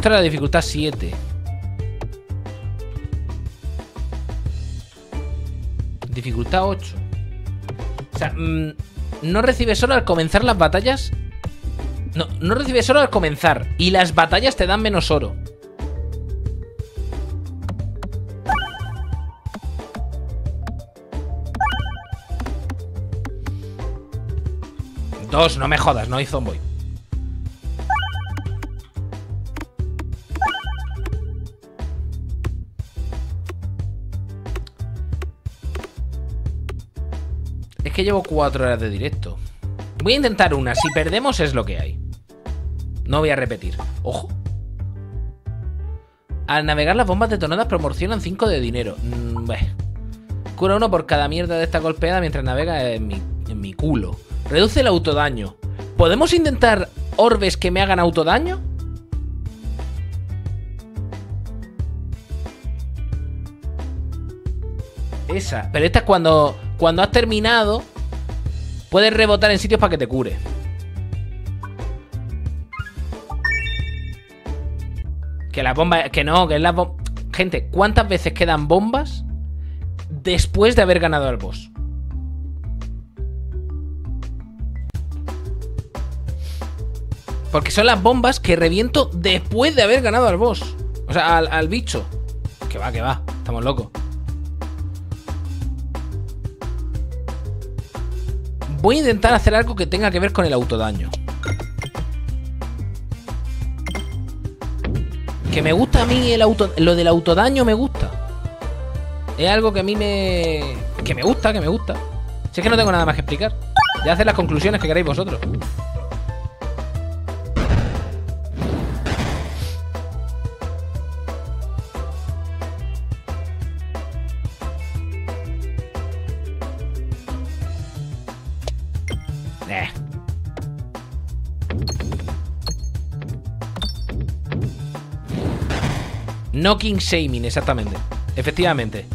Esto era la dificultad 7. Dificultad 8. O sea, no recibes oro al comenzar las batallas. No recibes oro al comenzar. Y las batallas te dan menos oro. Dos, no me jodas, no hay zomboy. Es que llevo 4 horas de directo. Voy a intentar una. Si perdemos es lo que hay. No voy a repetir. Ojo. Al navegar las bombas detonadas proporcionan 5 de dinero. Cura 1 por cada mierda de esta golpeada mientras navega en mi culo. Reduce el autodaño. ¿Podemos intentar orbes que me hagan autodaño? Esa. Pero esta es cuando has terminado. Puedes rebotar en sitios para que te cure. Que las bombas... Que no, que es las bombas... Gente, ¿cuántas veces quedan bombas después de haber ganado al boss? Porque son las bombas que reviento después de haber ganado al boss. O sea, al bicho. Que va. Estamos locos. Voy a intentar hacer algo que tenga que ver con el autodaño. Que me gusta a mí lo del autodaño, me gusta. Es algo que a mí me... Que me gusta. Si es que no tengo nada más que explicar. Ya haced las conclusiones que queráis vosotros. Knocking Shaming, exactamente. Efectivamente.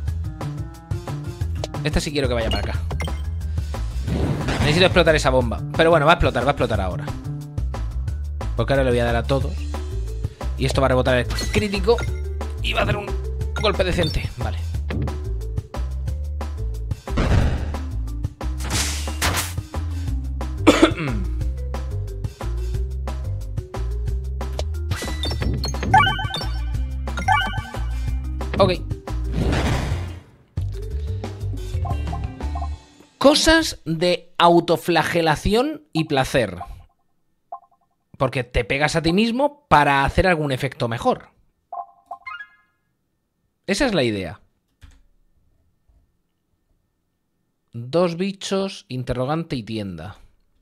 Esta sí quiero que vaya para acá. Necesito explotar esa bomba. Pero bueno, va a explotar ahora. Porque ahora le voy a dar a todos. Y esto va a rebotar el crítico. Y va a hacer un golpe decente. Vale. Ok. Cosas de autoflagelación y placer. Porque te pegas a ti mismo para hacer algún efecto mejor. Esa es la idea. 2 bichos, interrogante y tienda.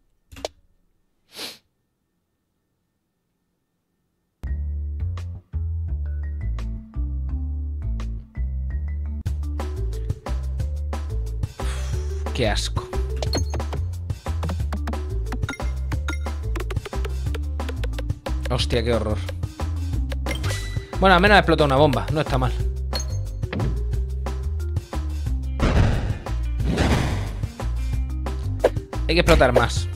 Qué asco. Hostia, qué horror. Bueno, al menos ha explotado una bomba. No está mal. Hay que explotar más.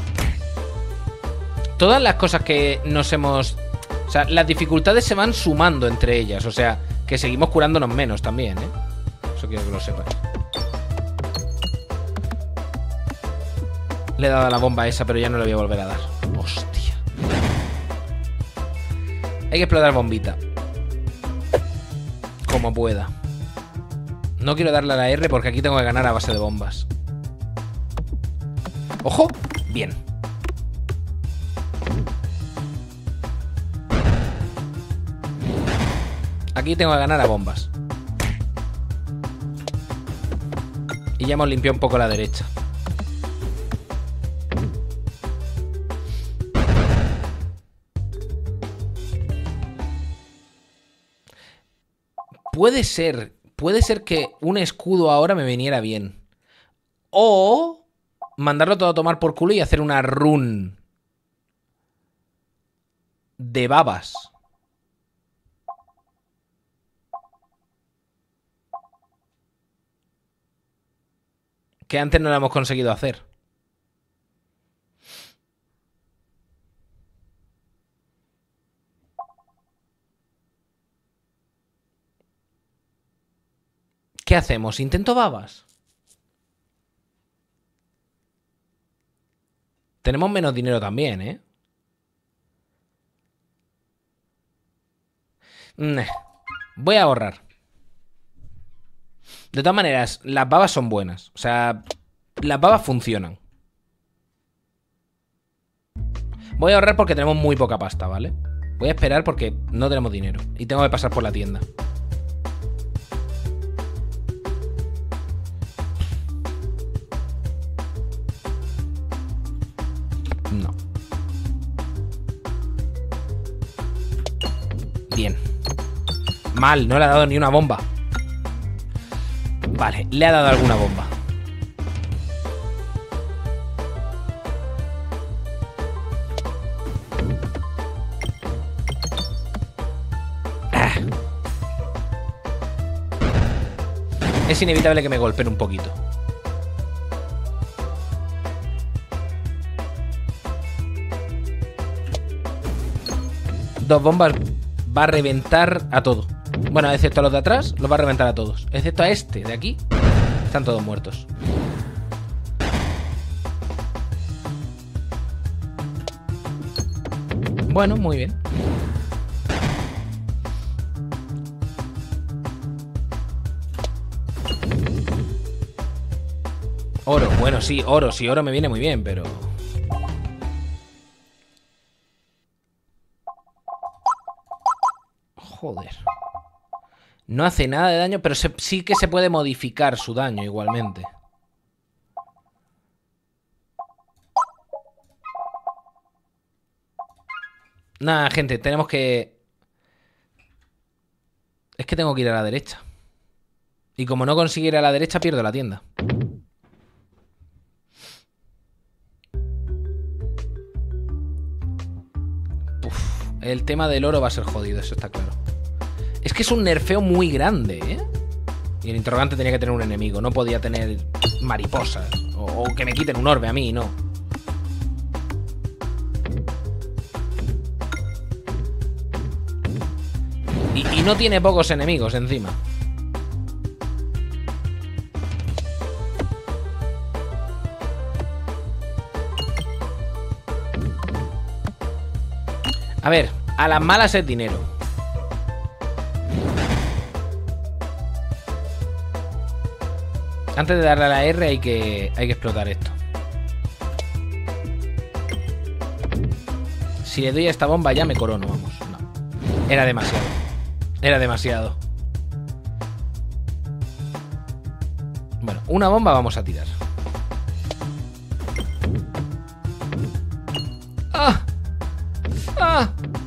Todas las cosas que nos hemos... O sea, las dificultades se van sumando entre ellas. O sea, que seguimos curándonos menos también, ¿eh? Eso quiero que lo sepas. Le he dado a la bomba esa, pero ya no le voy a volver a dar. Hostia. Hay que explotar bombita. Como pueda. No quiero darle a la R porque aquí tengo que ganar a base de bombas. ¡Ojo! Bien. Aquí tengo que ganar a bombas. Y ya hemos limpiado un poco la derecha. Puede ser que un escudo ahora me viniera bien. O mandarlo todo a tomar por culo y hacer una run de babas. Que antes no lo hemos conseguido hacer. ¿Qué hacemos? ¿Intento babas? Tenemos menos dinero también, ¿eh? Voy a ahorrar. De todas maneras, las babas son buenas. O sea, las babas funcionan. Voy a ahorrar porque tenemos muy poca pasta, ¿vale? Voy a esperar porque no tenemos dinero. Y tengo que pasar por la tienda. No. Bien. Mal, no le ha dado ni una bomba. Vale, le ha dado alguna bomba. Es inevitable que me golpeen un poquito. Dos bombas va a reventar a todo. Bueno, excepto a los de atrás, los va a reventar a todos. Excepto a este de aquí. Están todos muertos. Bueno, muy bien. Oro, bueno, sí, oro me viene muy bien, pero... Joder. No hace nada de daño, pero sí que se puede modificar su daño igualmente. Nada, gente, tenemos que... Es que tengo que ir a la derecha. Y como no consigo ir a la derecha, pierdo la tienda. Uf, el tema del oro va a ser jodido, eso está claro. Es que es un nerfeo muy grande, ¿eh? Y el interrogante tenía que tener un enemigo. No podía tener mariposas. O que me quiten un orbe a mí, no. Y no tiene pocos enemigos encima. A ver, a las malas es dinero. Antes de darle a la R hay que explotar esto. Si le doy a esta bomba ya me corono, vamos. No. Era demasiado. Era demasiado. Bueno, una bomba vamos a tirar. ¡Ah! ¡Ah!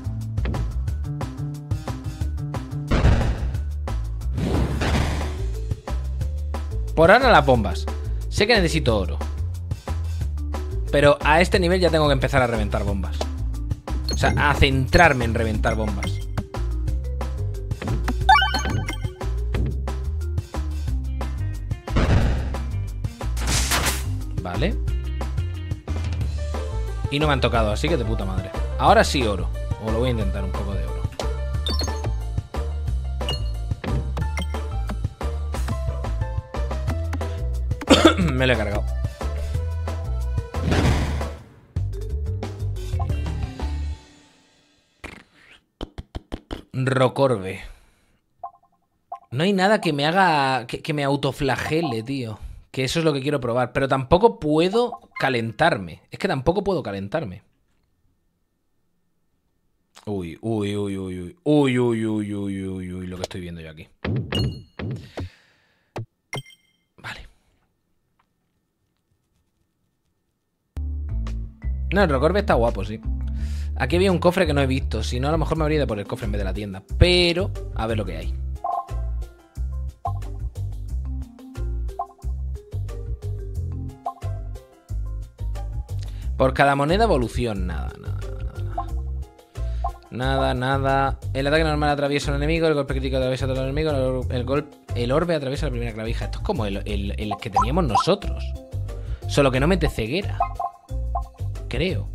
Por ahora las bombas. Sé que necesito oro. Pero a este nivel ya tengo que empezar a reventar bombas. O sea, a centrarme en reventar bombas. Vale. Y no me han tocado, así que de puta madre. Ahora sí oro. O lo voy a intentar un poco de oro. Me lo he cargado. Rocorbe. No hay nada que me haga... Que me autoflagele, tío. Que eso es lo que quiero probar. Pero tampoco puedo calentarme. Es que tampoco puedo calentarme. Uy, uy, uy, uy, uy. Uy, uy, uy, uy, uy, uy. Lo que estoy viendo yo aquí. Vale. No, el Rocorbe está guapo, sí. Aquí había un cofre que no he visto. Si no, a lo mejor me habría ido por el cofre en vez de la tienda. Pero, a ver lo que hay. Por cada moneda evolución. Nada, nada, nada, nada. Nada, nada. El ataque normal atraviesa un enemigo. El golpe crítico atraviesa a todo el enemigo. El orbe atraviesa la primera clavija. Esto es como el que teníamos nosotros. Solo que no mete ceguera. Creo.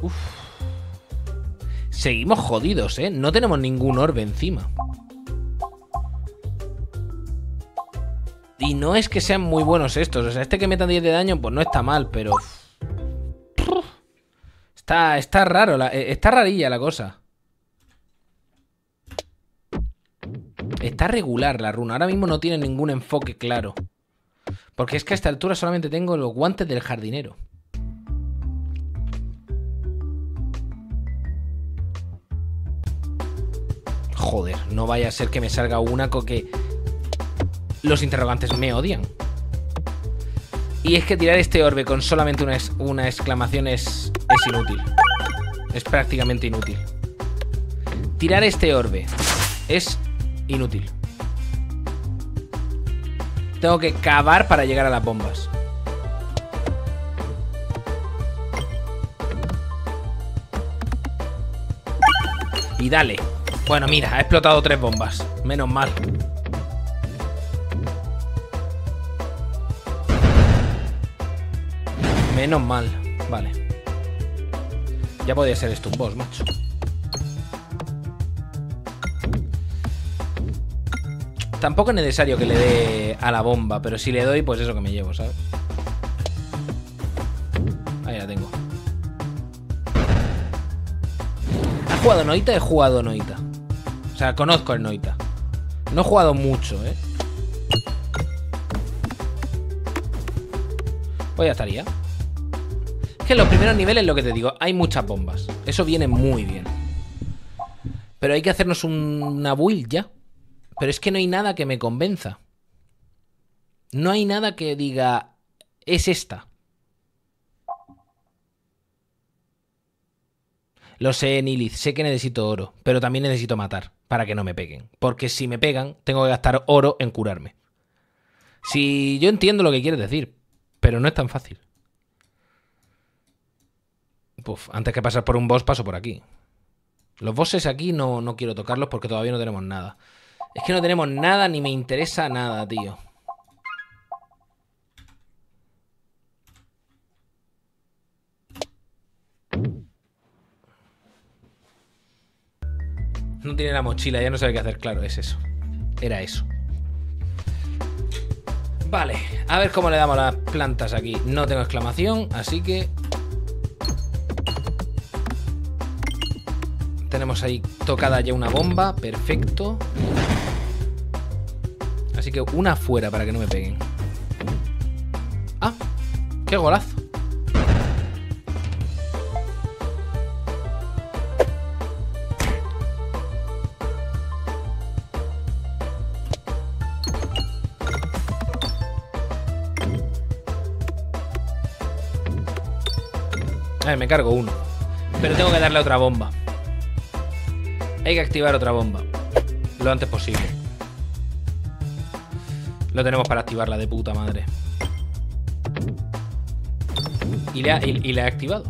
Uf. Seguimos jodidos, ¿eh? No tenemos ningún orbe encima. Y no es que sean muy buenos estos. O sea, este que metan 10 de daño, pues no está mal, pero... Está raro, está rarilla la cosa. Está regular la runa. Ahora mismo no tiene ningún enfoque claro. Porque es que a esta altura solamente tengo los guantes del jardinero. Joder, no vaya a ser que me salga una con que los interrogantes me odian. Y es que tirar este orbe con solamente una exclamación es inútil. Es prácticamente inútil. Tirar este orbe es inútil. Tengo que cavar para llegar a las bombas. Y dale. Bueno, mira, ha explotado 3 bombas. Menos mal. Menos mal. Vale. Ya podía ser esto un boss, macho. Tampoco es necesario que le dé a la bomba, pero si le doy, pues eso que me llevo, ¿sabes? Ahí la tengo. ¿Has jugado Noita? He jugado Noita. O sea, conozco el Noita. No he jugado mucho, ¿eh? Pues ya estaría. Es que en los primeros niveles, lo que te digo, hay muchas bombas. Eso viene muy bien. Pero hay que hacernos una build ya. Pero es que no hay nada que me convenza. No hay nada que diga... Es esta. Lo sé, Nilith. Sé que necesito oro. Pero también necesito matar. Para que no me peguen. Porque si me pegan, tengo que gastar oro en curarme. Si yo entiendo lo que quieres decir. Pero no es tan fácil. Puf, antes que pasar por un boss, paso por aquí. Los bosses aquí no quiero tocarlos porque todavía no tenemos nada. Es que no tenemos nada ni me interesa nada, tío. No tiene la mochila, ya no sabe qué hacer. Claro, es eso. Era eso. Vale, a ver cómo le damos las plantas aquí. No tengo exclamación, así que... Tenemos ahí tocada ya una bomba. Perfecto. Así que una fuera para que no me peguen. ¡Ah! ¡Qué golazo! A ver, me cargo uno. Pero tengo que darle otra bomba. Hay que activar otra bomba lo antes posible. Lo tenemos para activarla de puta madre. Y la he activado.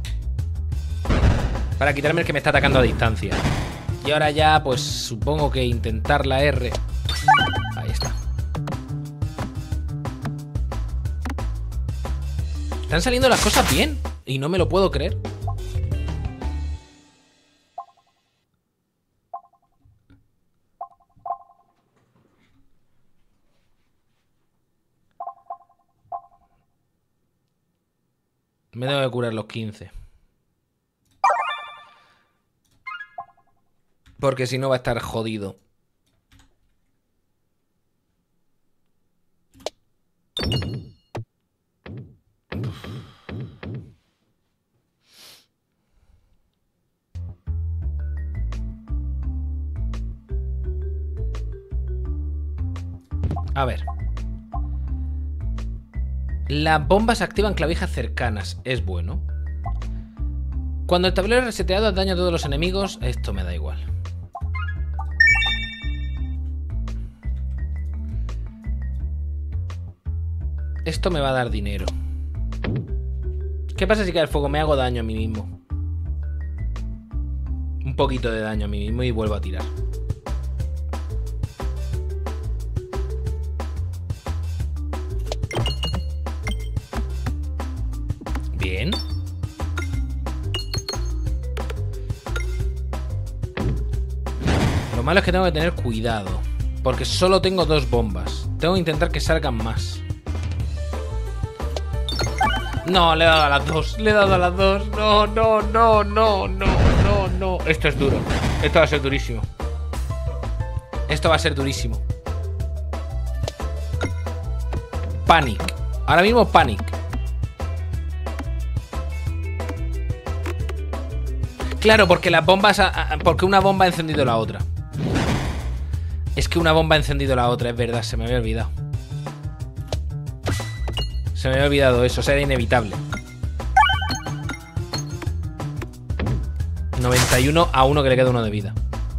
Para quitarme el que me está atacando a distancia. Y ahora ya, pues supongo que intentar la R. Ahí está. Están saliendo las cosas bien. Y no me lo puedo creer. Me tengo que curar los 15. Porque si no va a estar jodido. A ver. Las bombas activan clavijas cercanas. Es bueno. Cuando el tablero es reseteado, daño a todos los enemigos. Esto me da igual. Esto me va a dar dinero. ¿Qué pasa si cae el fuego? Me hago daño a mí mismo. Un poquito de daño a mí mismo y vuelvo a tirar. Bien. malo es que tengo que tener cuidado. Porque solo tengo 2 bombas. Tengo que intentar que salgan más. No, le he dado a las 2. Le he dado a las 2. No, no, no, no, no, no, no. Esto es duro. Esto va a ser durísimo. Esto va a ser durísimo. Panic. Ahora mismo panic. Claro, porque las bombas... Porque una bomba ha encendido la otra. Es que una bomba ha encendido la otra, es verdad, se me había olvidado. Se me había olvidado eso, o sea, era inevitable. 91 a 1 que le queda 1 de vida.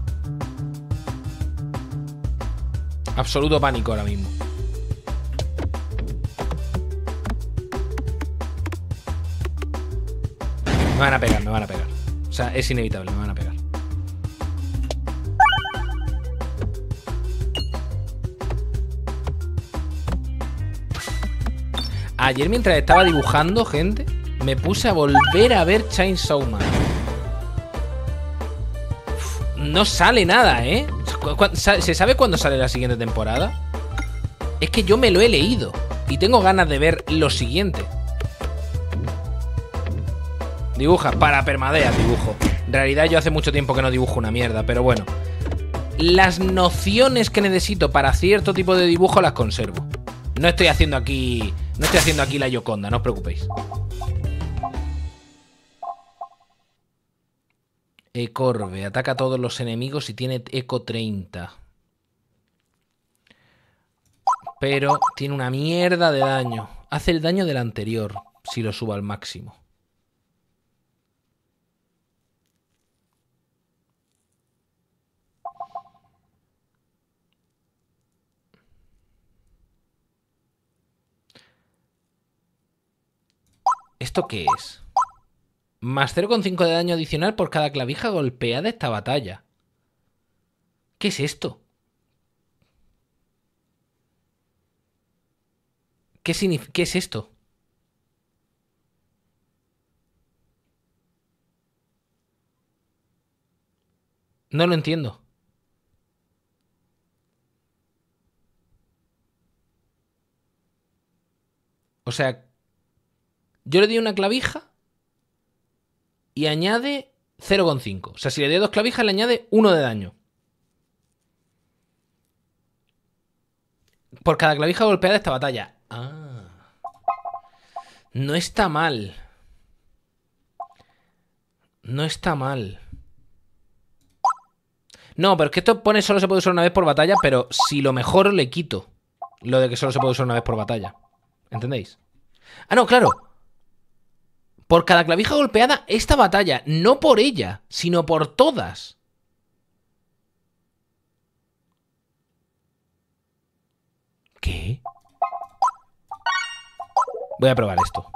Absoluto pánico ahora mismo. Me van a pegar, me van a pegar. O sea, es inevitable, me van a pegar. Ayer mientras estaba dibujando, gente, me puse a volver a ver Chainsaw Man. No sale nada, ¿eh? ¿Se sabe cuándo sale la siguiente temporada? Es que yo me lo he leído y tengo ganas de ver lo siguiente. Dibuja, para permadeas dibujo. En realidad yo hace mucho tiempo que no dibujo una mierda, pero bueno. Las nociones que necesito para cierto tipo de dibujo las conservo. No estoy haciendo aquí la Gioconda, no os preocupéis. Ecorbe, ataca a todos los enemigos y tiene eco 30. Pero tiene una mierda de daño. Hace el daño del anterior, si lo subo al máximo. ¿Esto qué es? Más 0,5 de daño adicional por cada clavija golpeada esta batalla. ¿Qué es esto? ¿Qué es esto? No lo entiendo. O sea, yo le di una clavija y añade 0,5. O sea, si le doy 2 clavijas, le añade 1 de daño. Por cada clavija golpeada de esta batalla. Ah. No está mal. No está mal. No, pero es que esto pone solo se puede usar una vez por batalla, pero si lo mejoro le quito lo de que solo se puede usar una vez por batalla. ¿Entendéis? Ah, no, claro. Por cada clavija golpeada esta batalla. No por ella, sino por todas. ¿Qué? Voy a probar esto.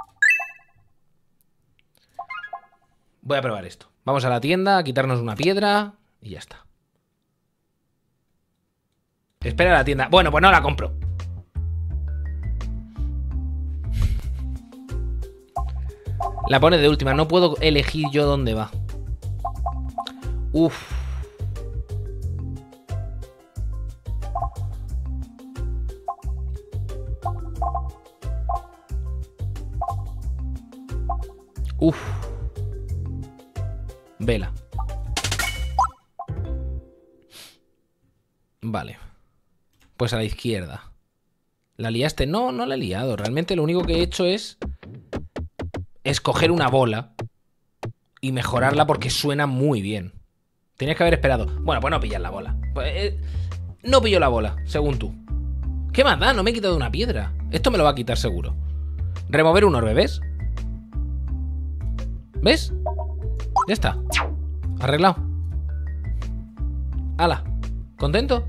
Voy a probar esto. Vamos a la tienda a quitarnos una piedra y ya está. Espera a la tienda. Bueno, pues no la compro. La pone de última. No puedo elegir yo dónde va. Uf. Uf. Vela. Vale. Pues a la izquierda. ¿La liaste? No, no la he liado. Realmente lo único que he hecho es escoger una bola y mejorarla porque suena muy bien. Tenías que haber esperado. Bueno, pues no pillas la bola. No pillo la bola, según tú. ¿Qué más da? No me he quitado una piedra. Esto me lo va a quitar seguro. Remover un orbe, ¿ves? ¿Ves? Ya está. Arreglado. ¡Hala! ¿Contento?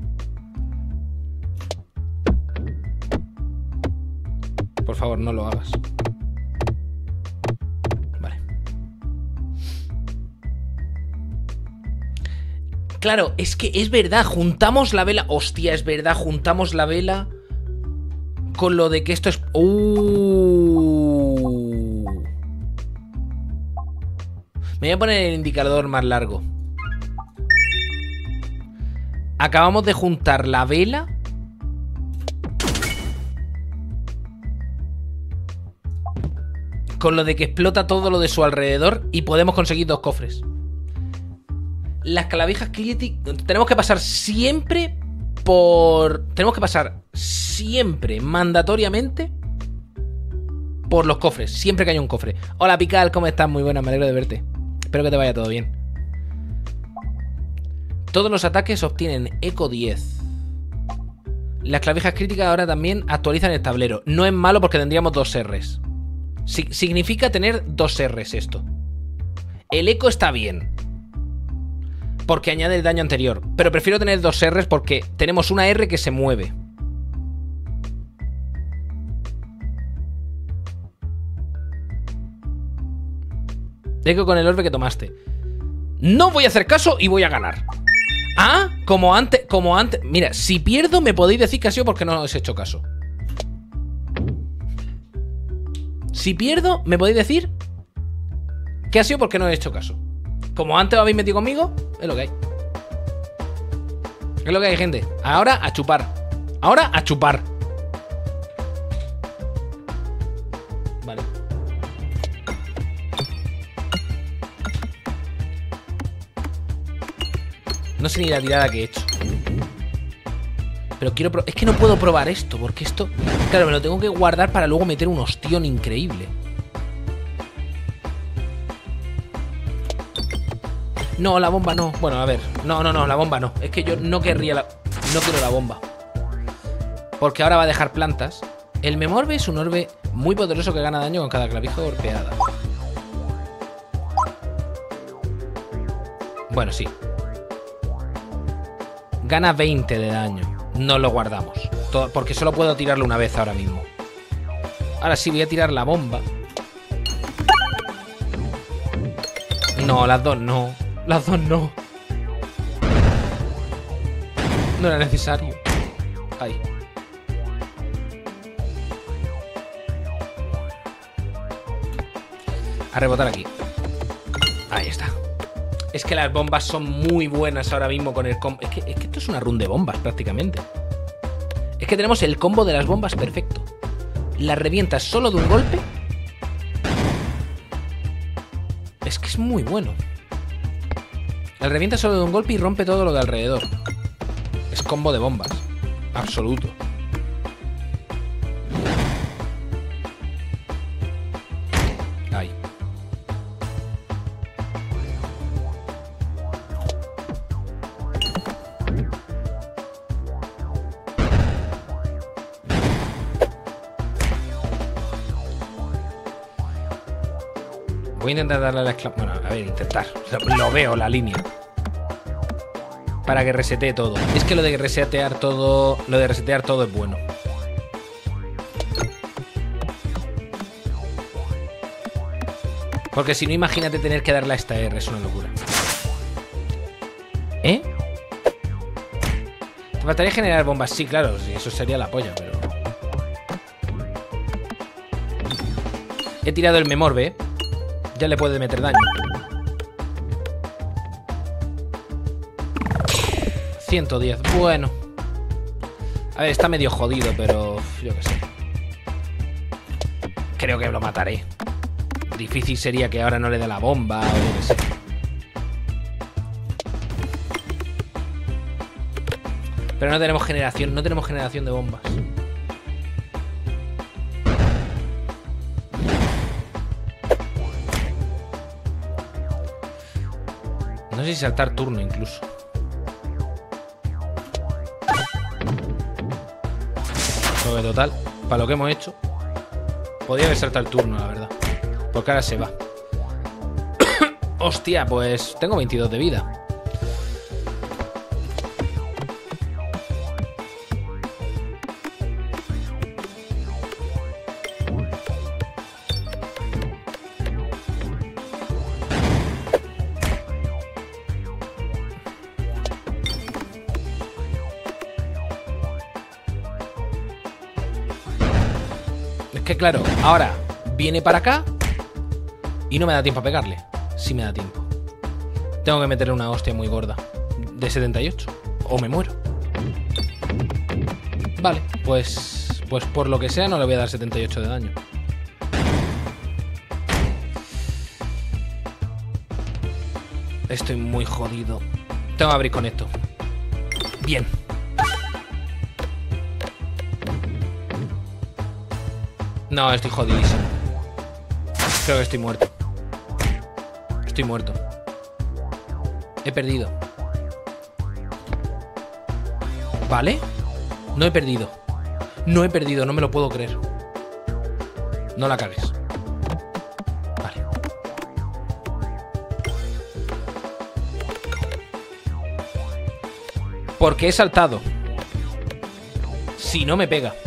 Por favor, no lo hagas. Vale. Claro, es que es verdad. Juntamos la vela. Hostia, es verdad. Juntamos la vela con lo de que esto es... Me voy a poner el indicador más largo. Acabamos de juntar la vela con lo de que explota todo lo de su alrededor y podemos conseguir 2 cofres. Las clavijas críticas... Tenemos que pasar siempre por... Tenemos que pasar siempre, mandatoriamente, por los cofres. Siempre que haya un cofre. Hola, Pical, ¿cómo estás? Muy buena, me alegro de verte. Espero que te vaya todo bien. Todos los ataques obtienen eco 10. Las clavijas críticas ahora también actualizan el tablero. No es malo porque tendríamos 2 Rs. Significa tener 2 Rs esto. El eco está bien, porque añade el daño anterior. Pero prefiero tener 2 Rs porque tenemos una R que se mueve. Eco con el orbe que tomaste. No voy a hacer caso y voy a ganar. Ah, como antes. Mira, si pierdo me podéis decir que ha sido porque no os he hecho caso. Si pierdo, me podéis decir que ha sido porque no he hecho caso. Como antes os habéis metido conmigo, es lo que hay. Es lo que hay, gente. Ahora a chupar. Ahora a chupar. Vale. No sé ni la tirada que he hecho. Pero quiero probar. Es que no puedo probar esto, porque esto... Claro, me lo tengo que guardar para luego meter un ostión increíble. No, la bomba no. Bueno, a ver. No, la bomba no. Es que yo no querría la... No quiero la bomba. Porque ahora va a dejar plantas. El Memorbe es un orbe muy poderoso que gana daño con cada clavija golpeada. Bueno, sí. Gana 20 de daño. No lo guardamos. Porque solo puedo tirarlo una vez ahora mismo. Ahora sí voy a tirar la bomba. No, las dos no. Las dos no. No era necesario. Ahí. A rebotar aquí. Ahí está. Es que las bombas son muy buenas ahora mismo con el combo. Es que esto es una run de bombas prácticamente. Es que tenemos el combo de las bombas perfecto. Las revientas solo de un golpe. Es que es muy bueno. El revienta solo de un golpe y rompe todo lo de alrededor. Es combo de bombas. Absoluto. Ahí. Voy a intentar darle a la exclamación. Bueno, a ver, intentar. O sea, lo veo, la línea. Para que resetee todo. Es que lo de resetear todo. Lo de resetear todo es bueno. Porque si no, imagínate tener que darle a esta R. Es una locura. ¿Eh? ¿Te faltaría generar bombas? Sí, claro. Sí, eso sería la polla, pero... He tirado el Memorbe, ¿eh? Ya le puede meter daño. 110, bueno. A ver, está medio jodido, pero yo qué sé. Creo que lo mataré. Difícil sería que ahora no le dé la bomba o yo qué sé. Pero no tenemos generación de bombas. No sé si saltar turno incluso. Porque total, para lo que hemos hecho, podría haber saltado el turno, la verdad. Porque ahora se va. Hostia, pues tengo 22 de vida. Que claro, ahora viene para acá y no me da tiempo a pegarle. Sí me da tiempo. Tengo que meterle una hostia muy gorda. De 78. O me muero. Vale, pues por lo que sea no le voy a dar 78 de daño. Estoy muy jodido. Tengo que abrir con esto. Bien. No, estoy jodidísimo. Creo que estoy muerto. Estoy muerto. He perdido. ¿Vale? No he perdido. No he perdido, no me lo puedo creer. No la cagues. Vale. Porque he saltado. Si no me pega.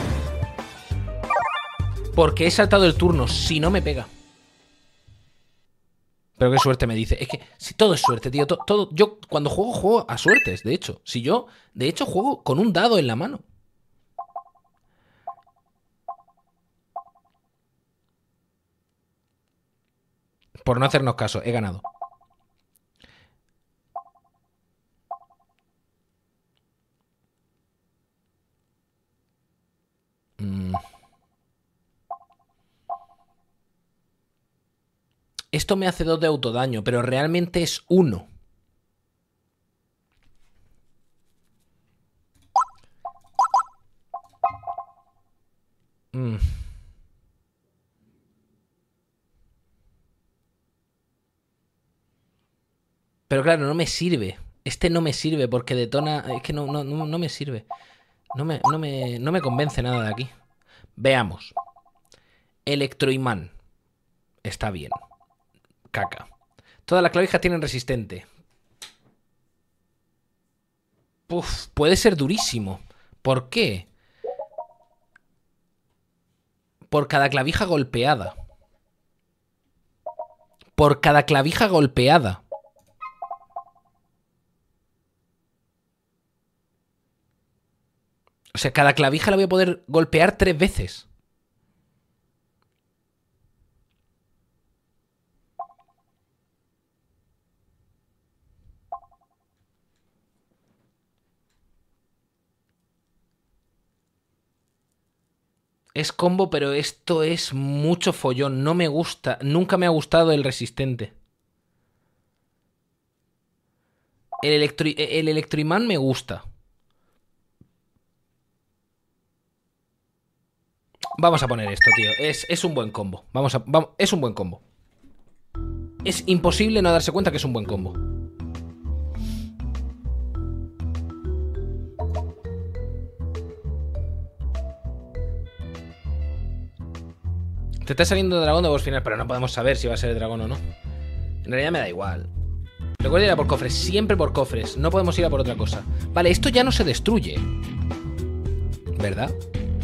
Porque he saltado el turno. Si no me pega. Pero qué suerte me dice. Es que si todo es suerte, tío. Todo. Yo cuando juego a suertes, de hecho. Si yo, de hecho, juego con un dado en la mano. Por no hacernos caso, he ganado. Esto me hace 2 de autodaño, pero realmente es 1. Pero claro, no me sirve. Este no me sirve porque detona... Es que no me sirve. No me convence nada de aquí. Veamos. Electroimán. Está bien. Caca. Todas las clavijas tienen resistente. Uf, puede ser durísimo. ¿Por qué? Por cada clavija golpeada. Por cada clavija golpeada. O sea, cada clavija la voy a poder golpear 3 veces. Es combo, pero esto es mucho follón. No me gusta. Nunca me ha gustado el resistente. El electroimán me gusta. Vamos a poner esto, tío. Es un buen combo. Es un buen combo. Es imposible no darse cuenta que es un buen combo. Te está saliendo dragón de boss final, pero no podemos saber si va a ser el dragón o no. En realidad me da igual. Recuerda ir a por cofres, siempre por cofres. No podemos ir a por otra cosa. Vale, esto ya no se destruye, ¿verdad?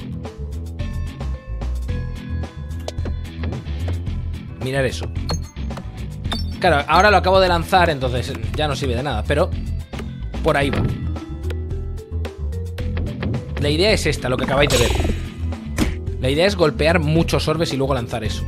Mirar eso. Claro, ahora lo acabo de lanzar, entonces ya no sirve de nada, pero por ahí va. La idea es esta, lo que acabáis de ver. La idea es golpear muchos orbes y luego lanzar eso.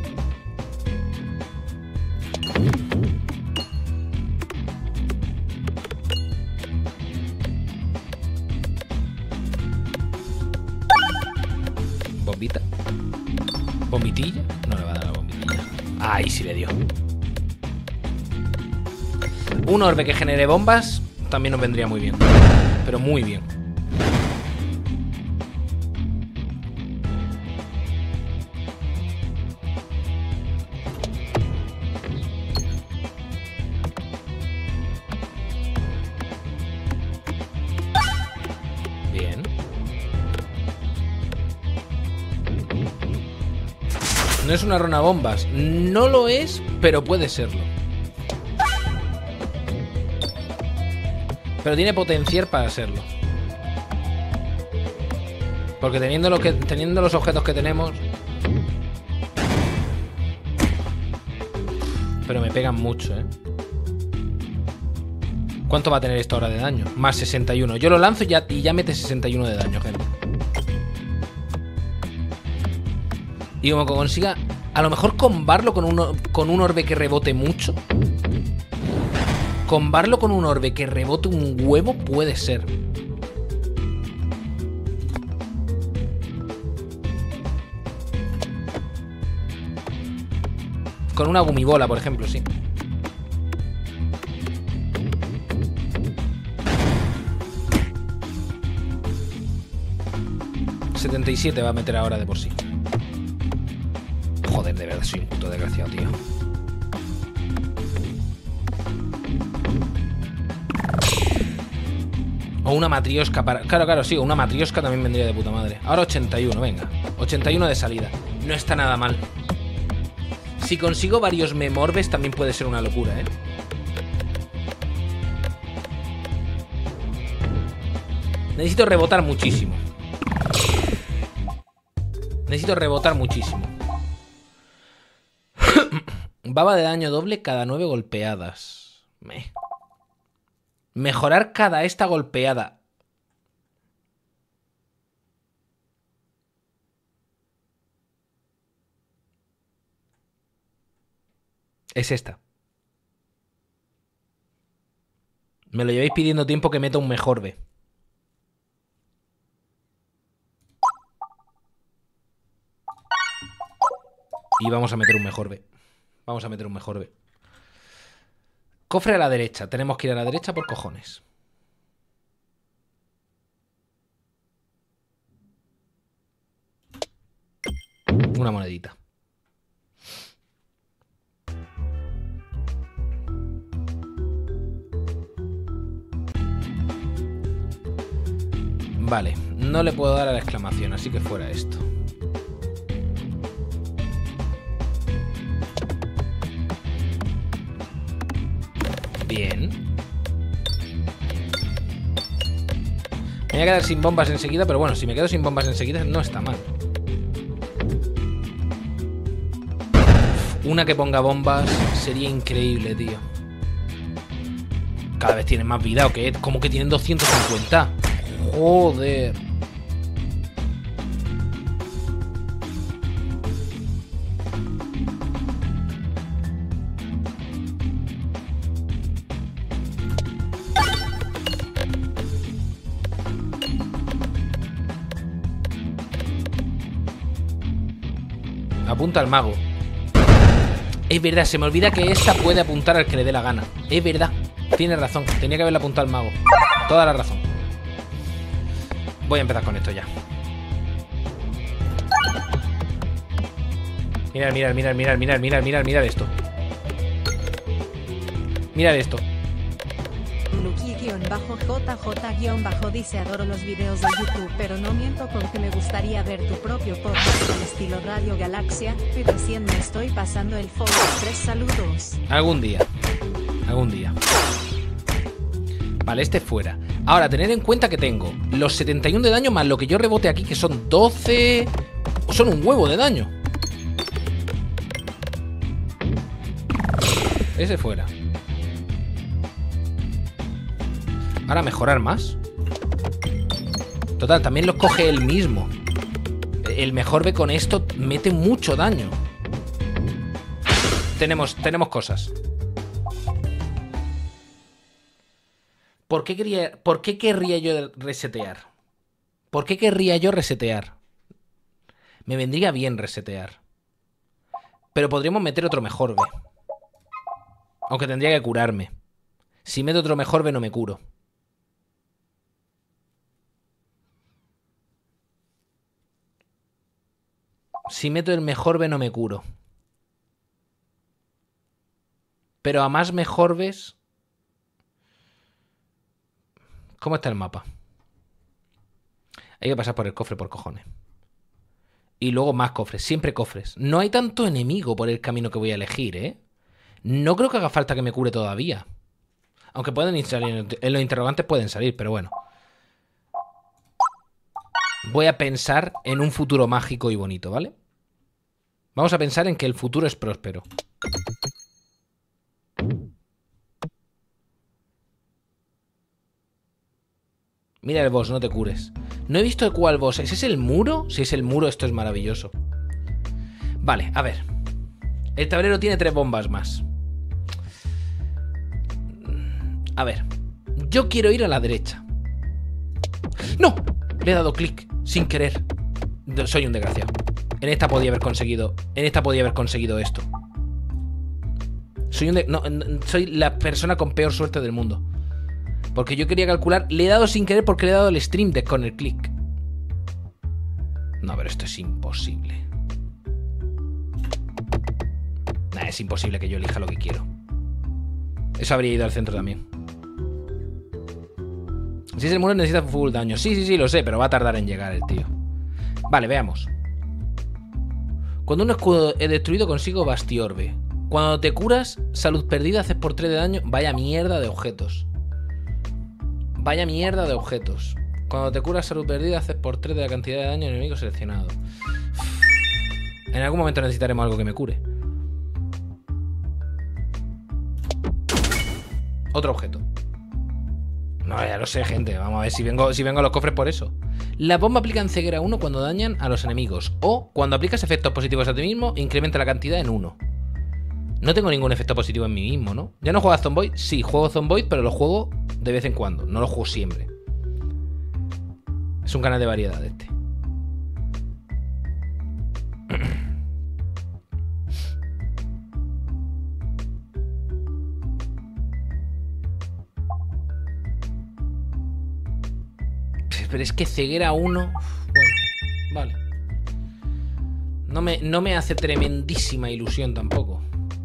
Bombita. ¿Bombitilla? No le va a dar la bombitilla. Ahí sí le dio. Un orbe que genere bombas también nos vendría muy bien. Pero muy bien. Bien. No es una runa bombas. No lo es, pero puede serlo. Pero tiene potencial para serlo. Porque teniendo los objetos que tenemos. Pero me pegan mucho, ¿eh? ¿Cuánto va a tener esto ahora de daño? Más 61. Yo lo lanzo y ya mete 61 de daño, gente. Y como consiga, a lo mejor combarlo con un orbe que rebote mucho. Combarlo con un orbe que rebote un huevo puede ser. Con una gumibola, por ejemplo, sí. $77 va a meter ahora de por sí. Joder, de verdad, soy un puto desgraciado, tío. O una matriosca para... Claro, sí, una matriosca también vendría de puta madre. Ahora 81, venga. 81 de salida. No está nada mal. Si consigo varios memorbes también puede ser una locura, ¿eh? Necesito rebotar muchísimo. Necesito rebotar muchísimo. Baba de daño doble cada 9 golpeadas. Mejorar cada esta golpeada. Es esta. Me lo lleváis pidiendo tiempo que meta un mejor B. Y vamos a meter un mejor B. Vamos a meter un mejor B. Cofre a la derecha. Tenemos que ir a la derecha por cojones. Una monedita. Vale, no le puedo dar a la exclamación, así que fuera esto. Bien. Me voy a quedar sin bombas enseguida, pero bueno, si me quedo sin bombas enseguida no está mal. Una que ponga bombas sería increíble, tío. Cada vez tienen más vida, ¿o qué? ¿Cómo que tienen 250? Joder. Apunta al mago. Es verdad, se me olvida que esta puede apuntar al que le dé la gana. Es verdad, tienes razón. Tenía que haberle apuntado al mago. Toda la razón. Voy a empezar con esto ya. Mirad esto. Mirad esto. Lucky-JJ- dice: adoro los videos de YouTube, pero no miento con que me gustaría ver tu propio podcast al estilo Radio Galaxia. Y recién me estoy pasando el follow. 3 saludos. Algún día. Algún día. Vale, este fuera. Ahora, tened en cuenta que tengo los 71 de daño más lo que yo rebote aquí, que son 12... Son un huevo de daño. Ese fuera. Ahora mejorar más. Total, también los coge él mismo. El mejor B con esto mete mucho daño. Tenemos cosas. ¿Por qué querría yo resetear? ¿Por qué querría yo resetear? Me vendría bien resetear. Pero podríamos meter otro mejor B. Aunque tendría que curarme. Si meto otro mejor B no me curo. Si meto el mejor B no me curo. Pero a más mejor Bs... ¿Cómo está el mapa? Hay que pasar por el cofre por cojones. Y luego más cofres. Siempre cofres. No hay tanto enemigo por el camino que voy a elegir, ¿eh? No creo que haga falta que me cure todavía. Aunque pueden salir. En los interrogantes pueden salir, pero bueno. Voy a pensar en un futuro mágico y bonito, ¿vale? Vamos a pensar en que el futuro es próspero. Mira el boss, no te cures. No he visto de cuál boss es. ¿Es el muro? Si es el muro, esto es maravilloso. Vale, a ver. El tablero tiene 3 bombas más. A ver. Yo quiero ir a la derecha. ¡No! Le he dado clic sin querer. Soy un desgraciado. En esta podía haber conseguido. En esta podía haber conseguido esto. Soy la persona con peor suerte del mundo. Porque yo quería calcular. Le he dado sin querer porque le he dado el Stream Deck con el clic. No, pero esto es imposible. Nah, es imposible que yo elija lo que quiero. Eso habría ido al centro también. Si es el muro necesita full daño. Sí, lo sé, pero va a tardar en llegar el tío. Vale, veamos. Cuando un escudo es destruido consigo Bastiorbe. Cuando te curas, salud perdida, haces por 3 de daño. Vaya mierda de objetos. Vaya mierda de objetos. Cuando te curas salud perdida, haces por 3 de la cantidad de daño enemigo seleccionado. En algún momento necesitaremos algo que me cure. Otro objeto. No, ya lo sé, gente. Vamos a ver si vengo a los cofres por eso. La bomba aplica en ceguera 1 cuando dañan a los enemigos. O cuando aplicas efectos positivos a ti mismo, incrementa la cantidad en 1. No tengo ningún efecto positivo en mí mismo, ¿no? ¿Ya no juegas Zomboid? Sí, juego Zomboid, pero lo juego de vez en cuando. No lo juego siempre. Es un canal de variedad este. Pero es que ceguera 1... Bueno, vale. No me hace tremendísima ilusión tampoco.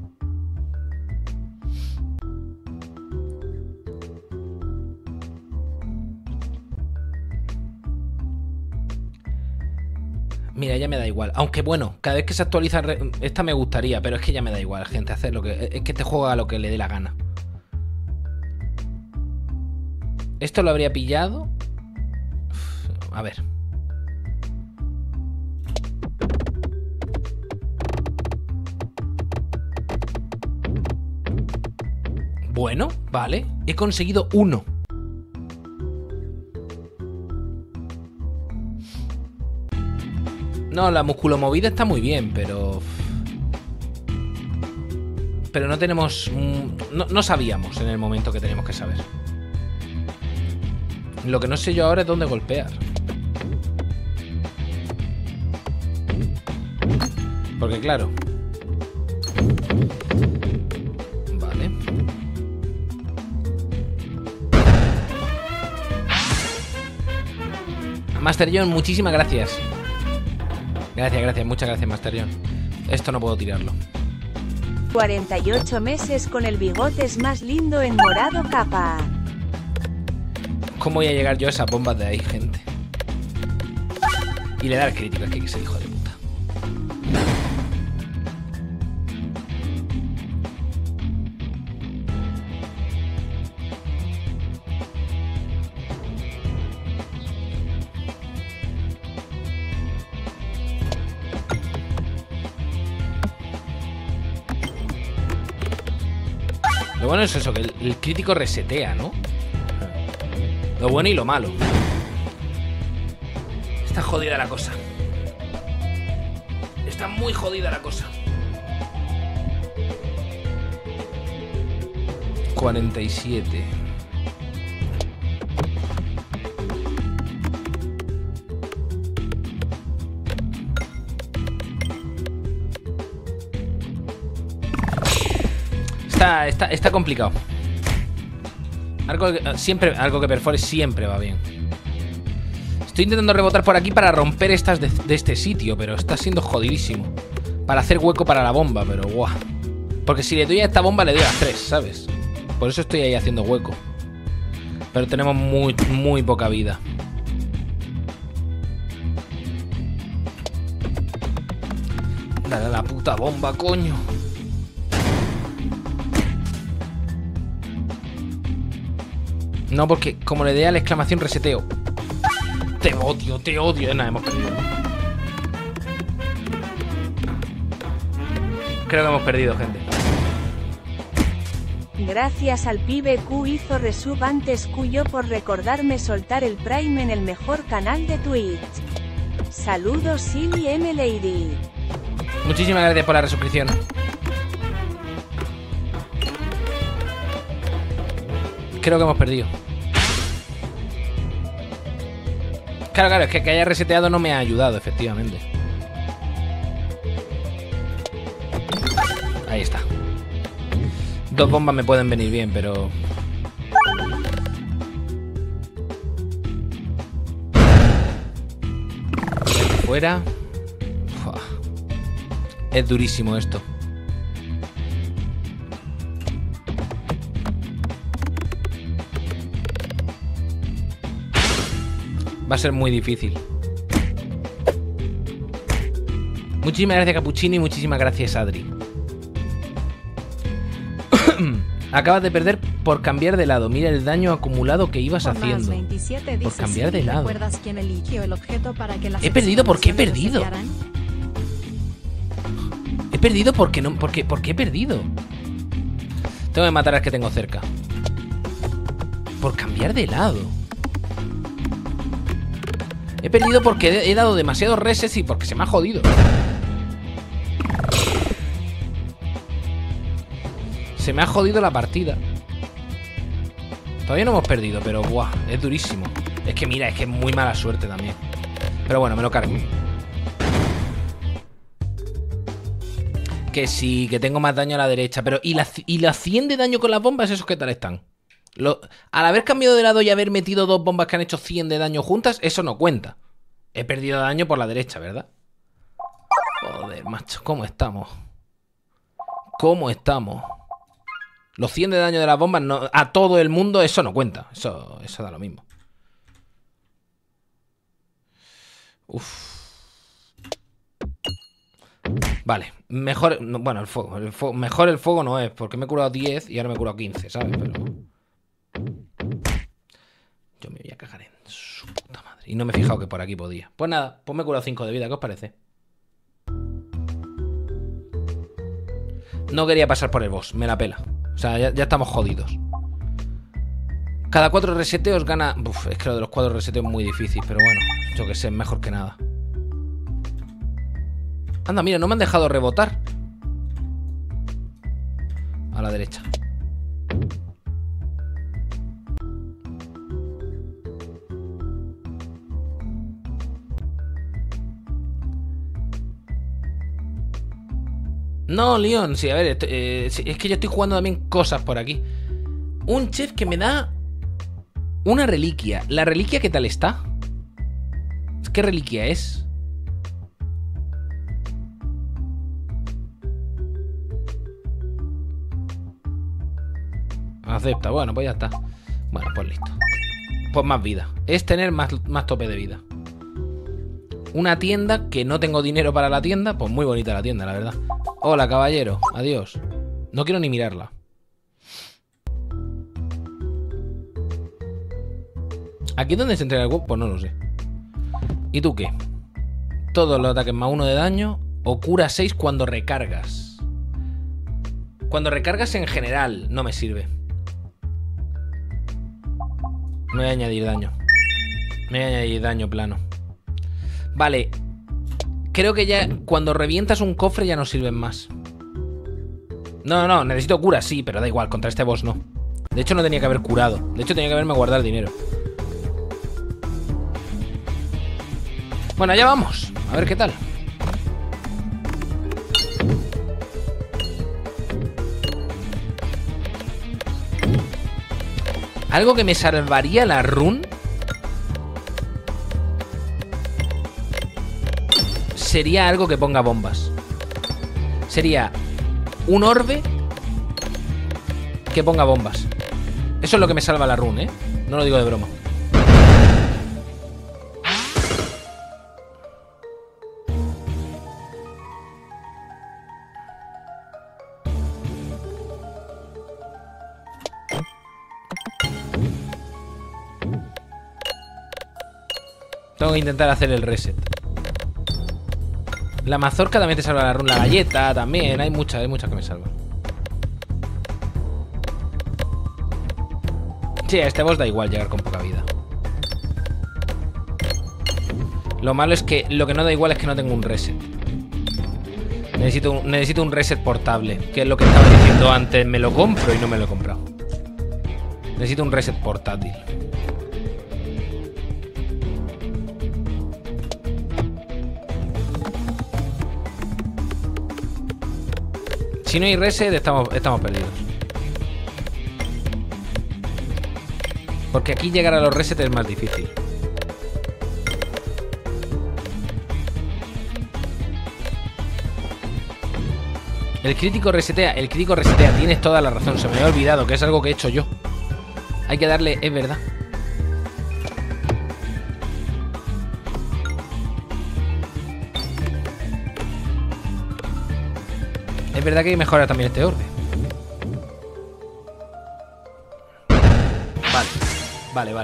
Mira, ya me da igual. Aunque bueno, cada vez que se actualiza... Esta me gustaría, pero es que ya me da igual, gente. Hacer lo que... Es que este juego haga lo que le dé la gana. Esto lo habría pillado... A ver. Bueno, vale. He conseguido 1. No, la musculomovida está muy bien, pero... Pero no tenemos... No sabíamos en el momento que teníamos que saber. Lo que no sé yo ahora es dónde golpear. Porque claro. Vale. Master John, muchísimas gracias. Gracias, muchas gracias, Master John. Esto no puedo tirarlo. 48 meses con el bigotes más lindo en morado capa. ¿Cómo voy a llegar yo a esas bombas de ahí, gente? Y le da el crítico, es que hay que ser hijo de puta. Lo bueno es eso, que el crítico resetea, ¿no? Lo bueno y lo malo. Está jodida la cosa. Está muy jodida la cosa. 47. Está complicado. Algo que perfore siempre va bien. Estoy intentando rebotar por aquí para romper estas de este sitio, pero está siendo jodidísimo. Para hacer hueco para la bomba, pero guau. Porque si le doy a esta bomba le doy a las 3, ¿sabes? Por eso estoy ahí haciendo hueco. Pero tenemos muy poca vida. Dale a la puta bomba, coño. No, porque como le dé a la exclamación reseteo. Te odio, te odio. Nada, hemos perdido. Creo que hemos perdido, gente. Gracias al pibe Q hizo resub antes Cuyo por recordarme soltar el Prime en el mejor canal de Twitch. Saludos Silly M Lady. Muchísimas gracias por la resubscripción. Creo que hemos perdido. Claro, es que haya reseteado no me ha ayudado, efectivamente. Ahí está. 2 bombas me pueden venir bien, pero... Fuera. Uf. Es durísimo esto. Va a ser muy difícil. Muchísimas gracias, Cappuccino, y muchísimas gracias, Adri. Acabas de perder por cambiar de lado. Mira el daño acumulado que ibas haciendo. 27 por cambiar de lado. ¿Recuerdas quién eligió el objeto para que las He perdido, ¿por qué he perdido? He perdido porque no. ¿Por qué he perdido? Tengo que matar al que tengo cerca. Por cambiar de lado. He perdido porque he dado demasiados resets y porque se me ha jodido. Se me ha jodido la partida. Todavía no hemos perdido, pero buah, es durísimo. Es que mira, es que es muy mala suerte también. Pero bueno, me lo cargo. Que sí, que tengo más daño a la derecha. Pero ¿y las 100 de daño con las bombas? ¿Esos qué tal están? Al haber cambiado de lado y haber metido 2 bombas que han hecho 100 de daño juntas, eso no cuenta. He perdido daño por la derecha, ¿verdad? Joder, macho, ¿cómo estamos? ¿Cómo estamos? Los 100 de daño de las bombas no, a todo el mundo, eso no cuenta. Eso da lo mismo. Uf. Vale, mejor... Bueno, el fuego. Mejor el fuego no es, porque me he curado 10 y ahora me he curado 15, ¿sabes? Pero... yo me voy a cagar en su puta madre. Y no me he fijado que por aquí podía. Pues nada, pues me he curado 5 de vida, ¿qué os parece? No quería pasar por el boss, me la pela. O sea, ya estamos jodidos. Cada 4 reseteos gana... Uf, es que lo de los 4 reseteos es muy difícil, pero bueno, yo que sé, mejor que nada. Anda, mira, no me han dejado rebotar. A la derecha. No, Leon, sí, a ver, es que yo estoy jugando también cosas por aquí. Un chef que me da una reliquia. ¿La reliquia qué tal está? ¿Qué reliquia es? Acepta, bueno, pues ya está. Bueno, pues listo. Pues más vida. Es tener más tope de vida. Una tienda que no tengo dinero para la tienda. Pues muy bonita la tienda, la verdad. Hola, caballero. Adiós. No quiero ni mirarla. ¿Aquí es donde se entrega el huevo? Pues no lo sé. ¿Y tú qué? Todos los ataques más 1 de daño. O cura 6 cuando recargas. Cuando recargas en general no me sirve. Me voy a añadir daño. Me voy a añadir daño plano. Vale. Creo que ya cuando revientas un cofre ya no sirven más. No, necesito cura, sí, pero da igual, contra este boss no. De hecho no tenía que haber curado. De hecho tenía que haberme guardado el dinero. Bueno, allá vamos. A ver qué tal. Algo que me salvaría la run sería algo que ponga bombas. Sería un orbe que ponga bombas. Eso es lo que me salva la run, ¿eh? No lo digo de broma. Tengo que intentar hacer el reset. La mazorca también te salva la run. La galleta también. Hay muchas que me salvan. Sí, a este boss da igual llegar con poca vida. Lo malo es que lo que no da igual es que no tengo un reset. Necesito un reset portable, que es lo que estaba diciendo antes. Me lo compro y no me lo he comprado. Necesito un reset portátil. Si no hay reset, estamos perdidos. Porque aquí llegar a los resets es más difícil. El crítico resetea, tienes toda la razón. Se me había olvidado que es algo que he hecho yo. Hay que darle, es verdad. Es verdad que hay que mejorar también este orden. Vale.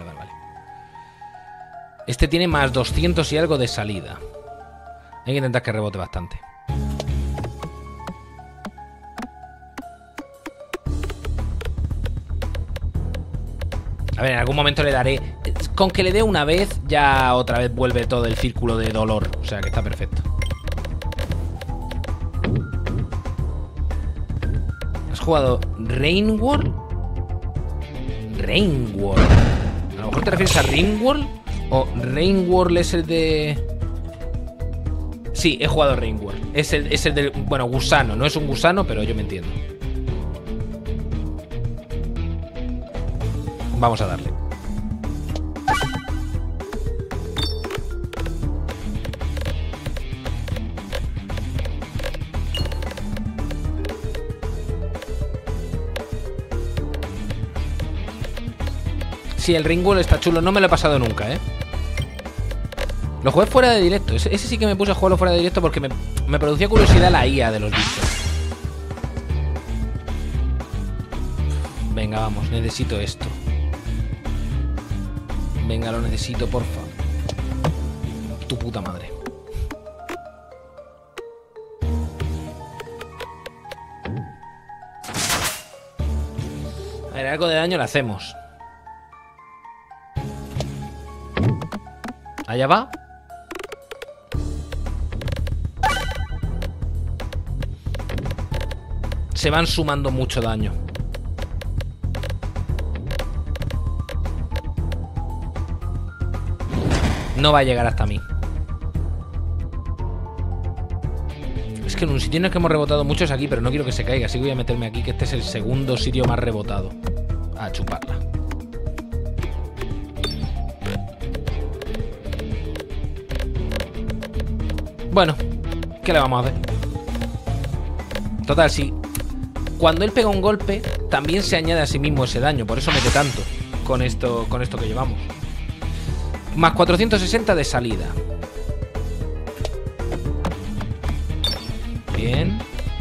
Este tiene más 200 y algo de salida. Hay que intentar que rebote bastante. A ver, en algún momento le daré. Con que le dé una vez, ya otra vez vuelve todo el círculo de dolor. O sea que está perfecto. ¿Has jugado Rainworld? Rainworld. A lo mejor te refieres a Ringworld. O Rainworld es el de... Sí, he jugado Rainworld. Es el del... Bueno, gusano. No es un gusano, pero yo me entiendo. Vamos a darle. Sí, el Ringworld está chulo. No me lo he pasado nunca, ¿eh? Lo jugué fuera de directo. Ese sí que me puse a jugarlo fuera de directo porque me producía curiosidad la IA de los bichos. Venga, vamos. Necesito esto. Venga, lo necesito, porfa. Tu puta madre. A ver, algo de daño le hacemos. Allá va. Se van sumando mucho daño. No va a llegar hasta mí. Es que en un sitio en el que hemos rebotado mucho es aquí, pero no quiero que se caiga, así que voy a meterme aquí, que este es el segundo sitio más rebotado. A chuparla. Bueno, ¿qué le vamos a hacer? Total, sí. Cuando él pega un golpe, también se añade a sí mismo ese daño. Por eso mete tanto con esto que llevamos. Más 460 de salida. Bien.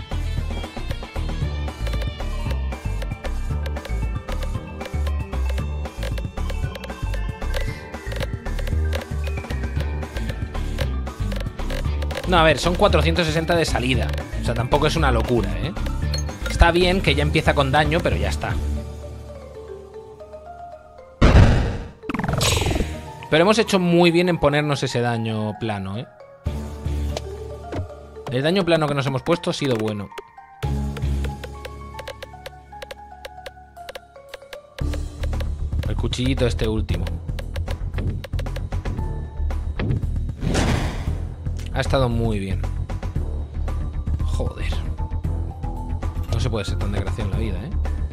No, a ver, son 460 de salida. O sea, tampoco es una locura, ¿eh? Está bien que ya empieza con daño, pero ya está. Pero hemos hecho muy bien en ponernos ese daño plano, ¿eh? El daño plano que nos hemos puesto ha sido bueno. El cuchillito este último. Ha estado muy bien. Joder. No se puede ser tan desgraciado en la vida, ¿eh?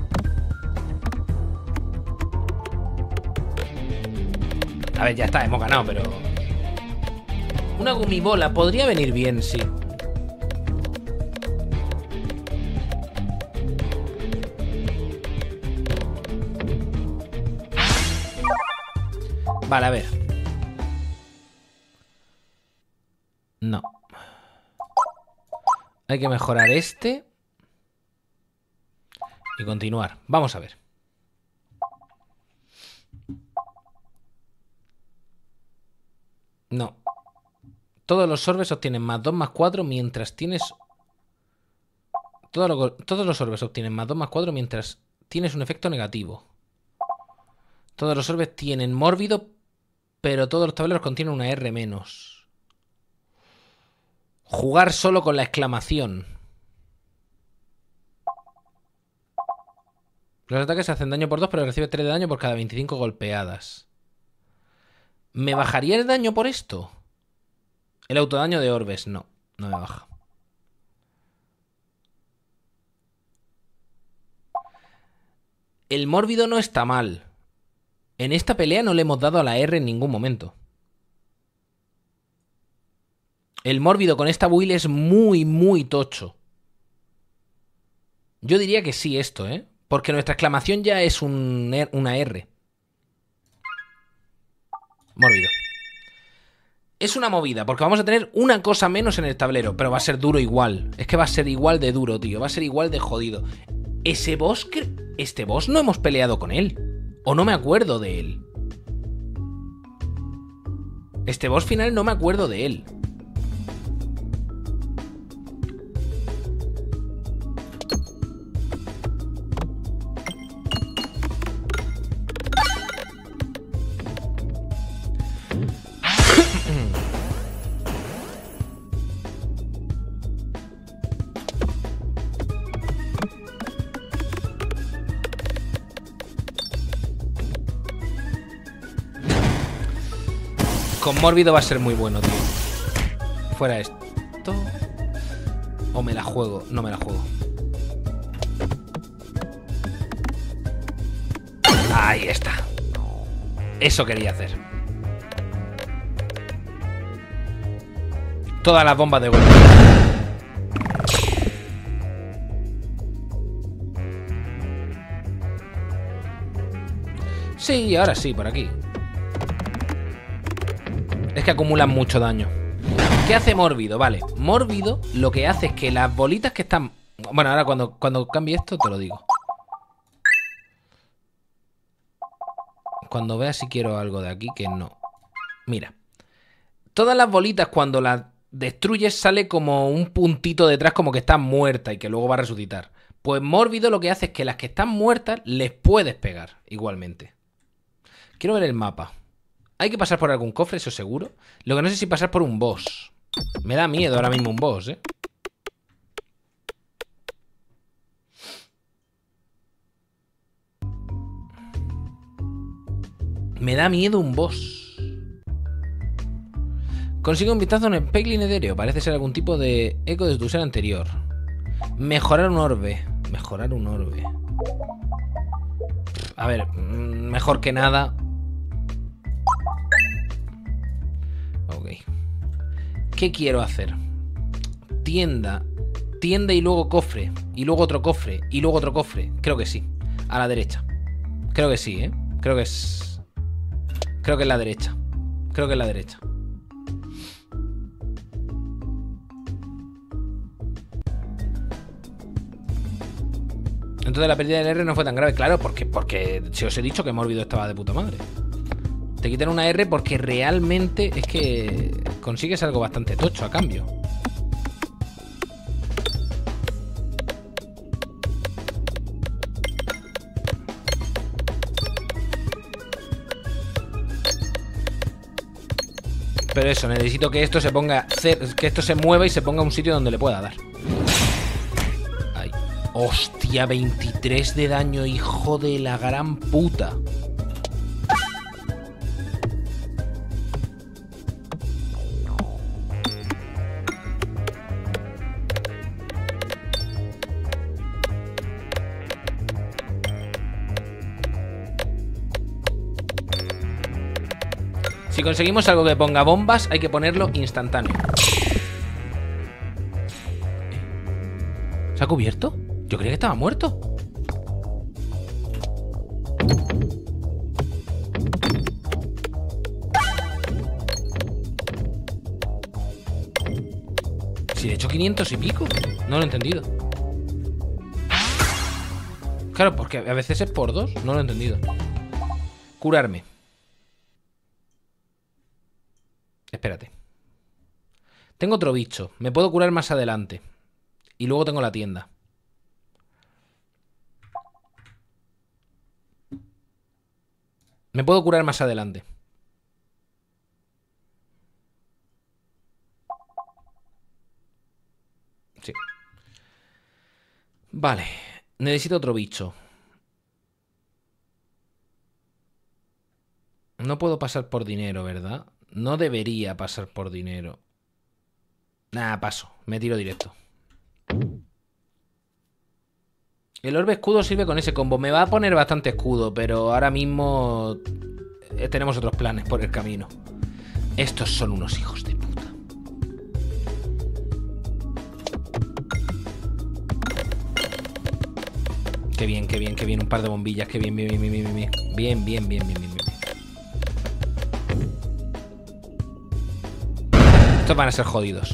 A ver, ya está, hemos ganado, pero... Una gumibola podría venir bien, sí. Vale, a ver. No. Hay que mejorar este. Y continuar. Vamos a ver. No. Todos los orbes obtienen más 2 más 4 mientras tienes... Todos los orbes obtienen más 2 más 4 mientras tienes un efecto negativo. Todos los orbes tienen mórbido, pero todos los tableros contienen una R menos. Jugar solo con la exclamación. Los ataques hacen daño por 2, pero recibes 3 de daño por cada 25 golpeadas. ¿Me bajaría el daño por esto? El autodaño de orbes, no. No me baja. El mórbido no está mal. En esta pelea no le hemos dado a la R en ningún momento. El mórbido con esta build es muy, muy tocho. Yo diría que sí esto, ¿eh? Porque nuestra exclamación ya es una R. Mórbido. Es una movida, porque vamos a tener una cosa menos en el tablero, pero va a ser duro igual. Es que va a ser igual de duro, tío. Va a ser igual de jodido. Ese boss... Este boss no hemos peleado con él. O no me acuerdo de él. Este boss final no me acuerdo de él. Con mórbido va a ser muy bueno, tío. Fuera esto. O me la juego. No me la juego. Ahí está. Eso quería hacer. Todas las bombas de golpe. Sí, ahora sí, por aquí. Es que acumulan mucho daño. ¿Qué hace mórbido? Vale, mórbido lo que hace es que las bolitas que están... Bueno, ahora cuando cambie esto te lo digo. Cuando vea si quiero algo de aquí, que no. Mira. Todas las bolitas cuando las destruyes sale como un puntito detrás como que están muertas y que luego va a resucitar. Pues mórbido lo que hace es que las que están muertas les puedes pegar igualmente. Quiero ver el mapa. Hay que pasar por algún cofre, eso seguro. Lo que no sé si pasar por un boss. Me da miedo ahora mismo un boss, ¿eh? Me da miedo un boss. Consigue un vistazo en el Peiglin etéreo. Parece ser algún tipo de eco de tu ser anterior. Mejorar un orbe. Mejorar un orbe. A ver, mejor que nada. Ok. ¿Qué quiero hacer? Tienda. Tienda y luego cofre. Y luego otro cofre. Y luego otro cofre. Creo que sí. A la derecha. Creo que sí, ¿eh? Creo que es... Creo que es la derecha. Creo que es la derecha. Entonces la pérdida del R no fue tan grave. Claro, porque si os he dicho que mórbido estaba de puta madre. Te quitan una R porque realmente es que consigues algo bastante tocho a cambio. Pero eso, necesito que esto se ponga... Que esto se mueva y se ponga a un sitio donde le pueda dar. Ay. Hostia, 23 de daño, hijo de la gran puta. Si conseguimos algo que ponga bombas, hay que ponerlo instantáneo. ¿Se ha cubierto? Yo creía que estaba muerto. Si le he hecho 500 y pico. No lo he entendido. Claro, porque a veces es por 2. No lo he entendido. Curarme. Espérate. Tengo otro bicho. Me puedo curar más adelante. Y luego tengo la tienda. Me puedo curar más adelante. Sí. Vale. Necesito otro bicho. No puedo pasar por dinero, ¿verdad? No debería pasar por dinero. Nah, paso. Me tiro directo. El orbe escudo sirve con ese combo. Me va a poner bastante escudo, pero ahora mismo tenemos otros planes por el camino. Estos son unos hijos de puta. Qué bien, qué bien, qué bien. Un par de bombillas. Qué bien, bien, bien, bien, bien, bien. Bien, bien, bien, bien, bien, bien. Estos van a ser jodidos.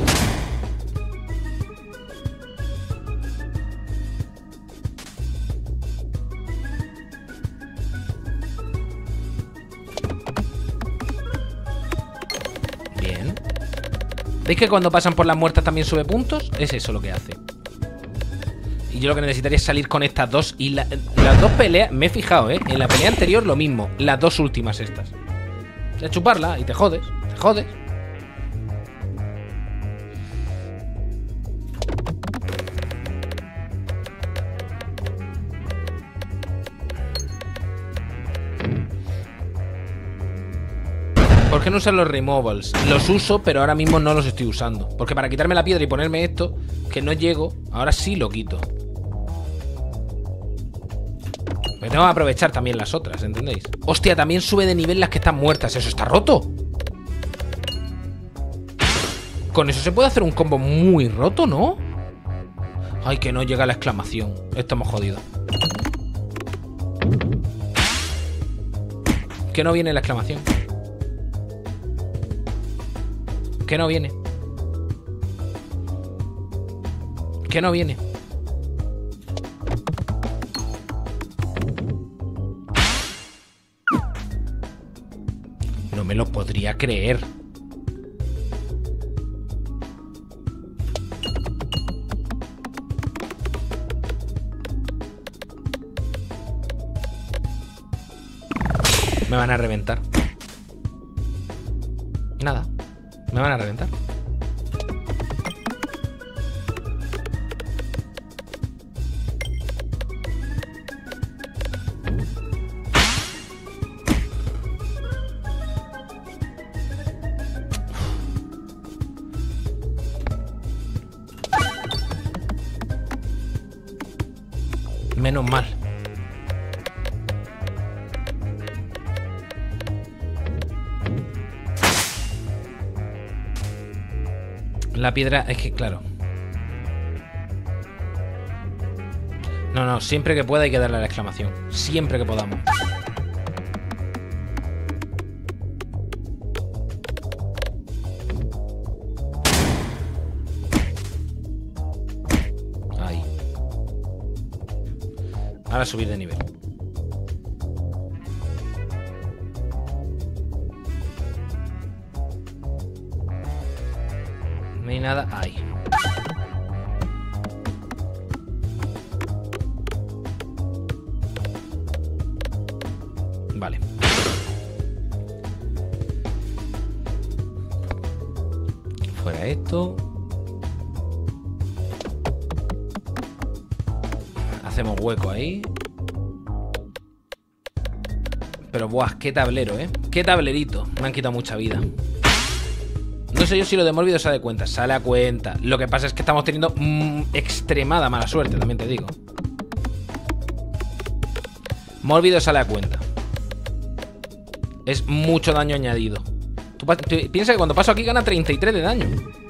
Bien. ¿Veis que cuando pasan por las muertas también sube puntos? Es eso lo que hace. Y yo lo que necesitaría es salir con estas dos. Y las dos peleas, me he fijado, en la pelea anterior lo mismo. Las dos últimas estas. O sea, chuparla y te jodes. Te jodes. ¿Por qué no usar los removables? Los uso, pero ahora mismo no los estoy usando. Porque para quitarme la piedra y ponerme esto, que no llego, ahora sí lo quito. Pero tengo que aprovechar también las otras, ¿entendéis? Hostia, también sube de nivel las que están muertas. Eso está roto. Con eso se puede hacer un combo muy roto, ¿no? Ay, que no llega la exclamación. Estamos jodidos. Que no viene la exclamación. Que no viene. Que no viene. No me lo podría creer. Me van a reventar. Nada. Me van a reventar. Menos mal. La piedra, es que claro. No, siempre que pueda hay que darle a la exclamación. Siempre que podamos. Ahí. Ahora subir de nivel. No hay nada ahí. Vale. Fuera esto. Hacemos hueco ahí. Pero buah, qué tablero, qué tablerito. Me han quitado mucha vida. No sé yo si lo de Mórbido sale a cuenta. Sale a cuenta. Lo que pasa es que estamos teniendo extremada mala suerte, también te digo. Mórbido sale a cuenta. Es mucho daño añadido. Tú piensa que cuando paso aquí gana 33 de daño.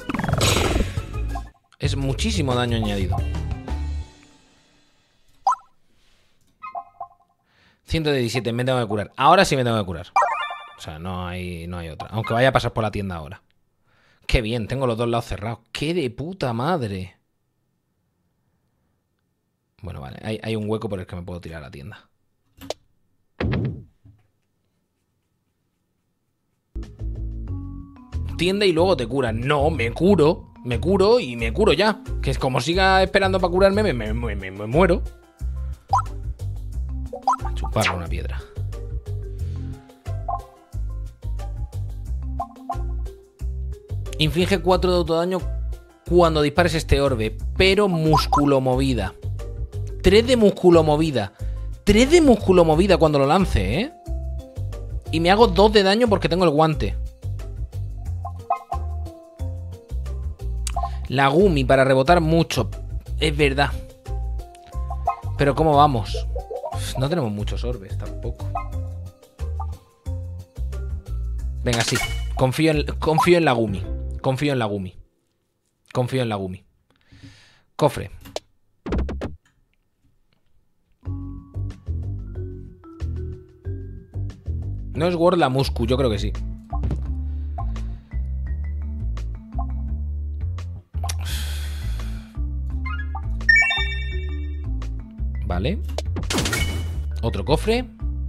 Es muchísimo daño añadido. 117, me tengo que curar. Ahora sí me tengo que curar. O sea, no hay otra. Aunque vaya a pasar por la tienda ahora. Qué bien, tengo los dos lados cerrados. ¡Qué de puta madre! Bueno, vale, hay un hueco por el que me puedo tirar a la tienda. Tienda y luego te curas. No, me curo y me curo ya. Que es como siga esperando para curarme, me muero. A chupar una piedra. Inflige 4 de autodaño cuando dispares este orbe, pero musculomovida. 3 de musculomovida. 3 de musculomovida cuando lo lance, Y me hago 2 de daño porque tengo el guante. La Gumi para rebotar mucho. Es verdad. Pero ¿cómo vamos? No tenemos muchos orbes tampoco. Venga, sí. Confío en la Gumi. Confío en la Gumi. Confío en la Gumi. Cofre. No es World la Muscu, yo creo que sí. Vale. Otro cofre.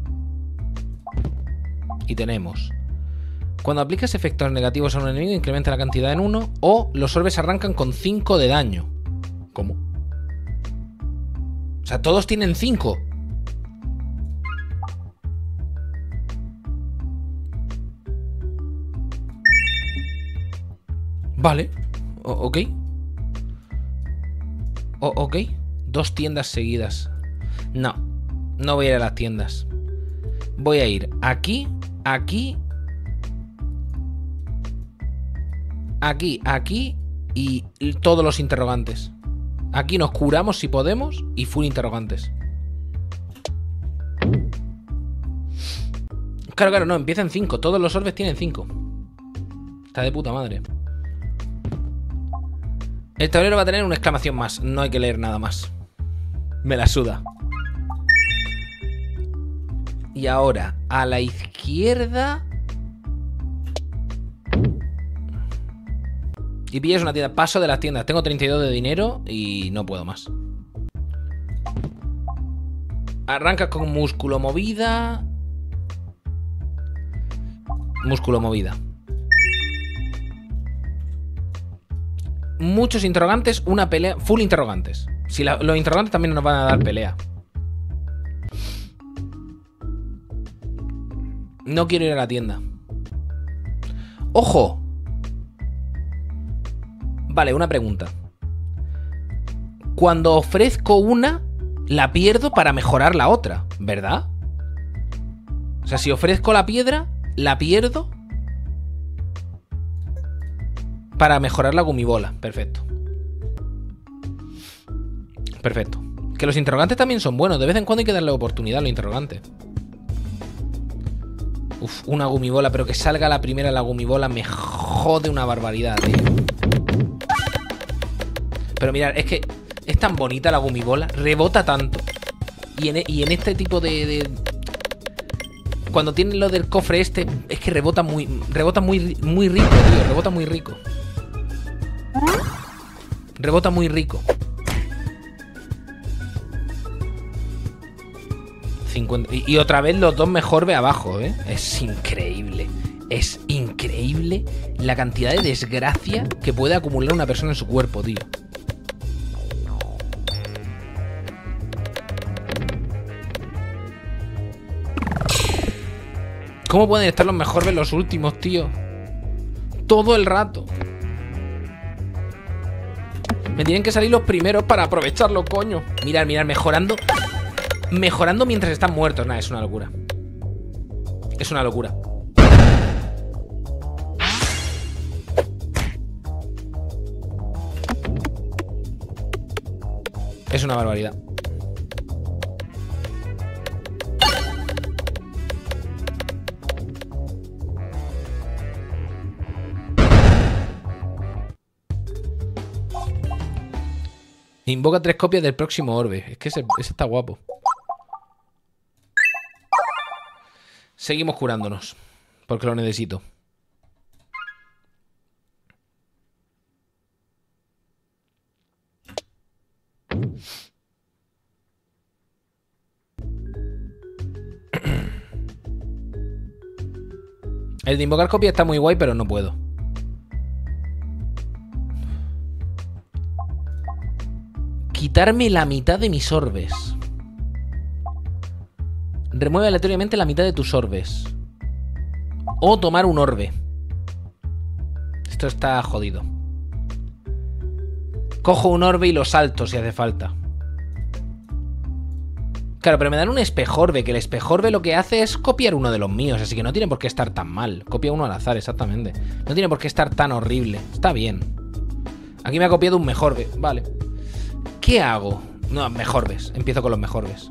Y tenemos... Cuando aplicas efectos negativos a un enemigo, incrementa la cantidad en 1. O los orbes arrancan con 5 de daño. ¿Cómo? O sea, todos tienen 5. Vale. Ok. Ok. 2 tiendas seguidas. No. No voy a ir a las tiendas. Voy a ir aquí, aquí, aquí, aquí y todos los interrogantes. Aquí nos curamos si podemos y full interrogantes. Claro, claro, no, empieza en 5. Todos los orbes tienen 5. Está de puta madre. El tablero va a tener una exclamación más. No hay que leer nada más. Me la suda. Y ahora, a la izquierda. Y pillas una tienda. Paso de las tiendas. Tengo 32 de dinero y no puedo más. Arrancas con músculo movida. Músculo movida. Muchos interrogantes, una pelea. Full interrogantes. Si los interrogantes también nos van a dar pelea. No quiero ir a la tienda. ¡Ojo! Vale, una pregunta. Cuando ofrezco una, la pierdo para mejorar la otra, ¿verdad? O sea, si ofrezco la piedra, la pierdo para mejorar la gumibola. Perfecto. Perfecto. Que los interrogantes también son buenos. De vez en cuando hay que darle oportunidad a los interrogantes. Uf, una gumibola, pero que salga la primera la gumibola me jode una barbaridad, tío. Pero mirad, es que es tan bonita la gumibola, rebota tanto. Y en este tipo de... Cuando tiene lo del cofre este, es que rebota muy rico, tío. Rebota muy rico. Rebota muy rico. 50, y otra vez los dos mejor ve abajo, ¿eh? Es increíble. Es increíble la cantidad de desgracia que puede acumular una persona en su cuerpo, tío. ¿Cómo pueden estar los mejores los últimos, tío? Todo el rato. Me tienen que salir los primeros para aprovecharlo, coño. Mirad, mirad, mejorando. Mejorando mientras están muertos. Nah, es una locura. Es una locura. Es una barbaridad. Invoca 3 copias del próximo orbe. Es que ese está guapo. Seguimos curándonos. Porque lo necesito. El de invocar copia está muy guay, pero no puedo. Quitarme la mitad de mis orbes. Remueve aleatoriamente la mitad de tus orbes. O tomar un orbe. Esto está jodido. Cojo un orbe y lo salto si hace falta. Claro, pero me dan un espejorbe, que el espejorbe lo que hace es copiar uno de los míos, así que no tiene por qué estar tan mal. Copia uno al azar, exactamente. No tiene por qué estar tan horrible. Está bien. Aquí me ha copiado un mejorbe, vale. ¿Qué hago? No, mejorbes. Empiezo con los mejorbes.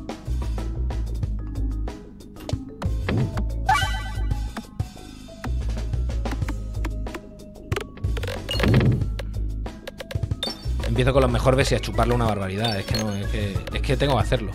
Empiezo con los mejorbes y a chuparle una barbaridad. Es que no, es que tengo que hacerlo.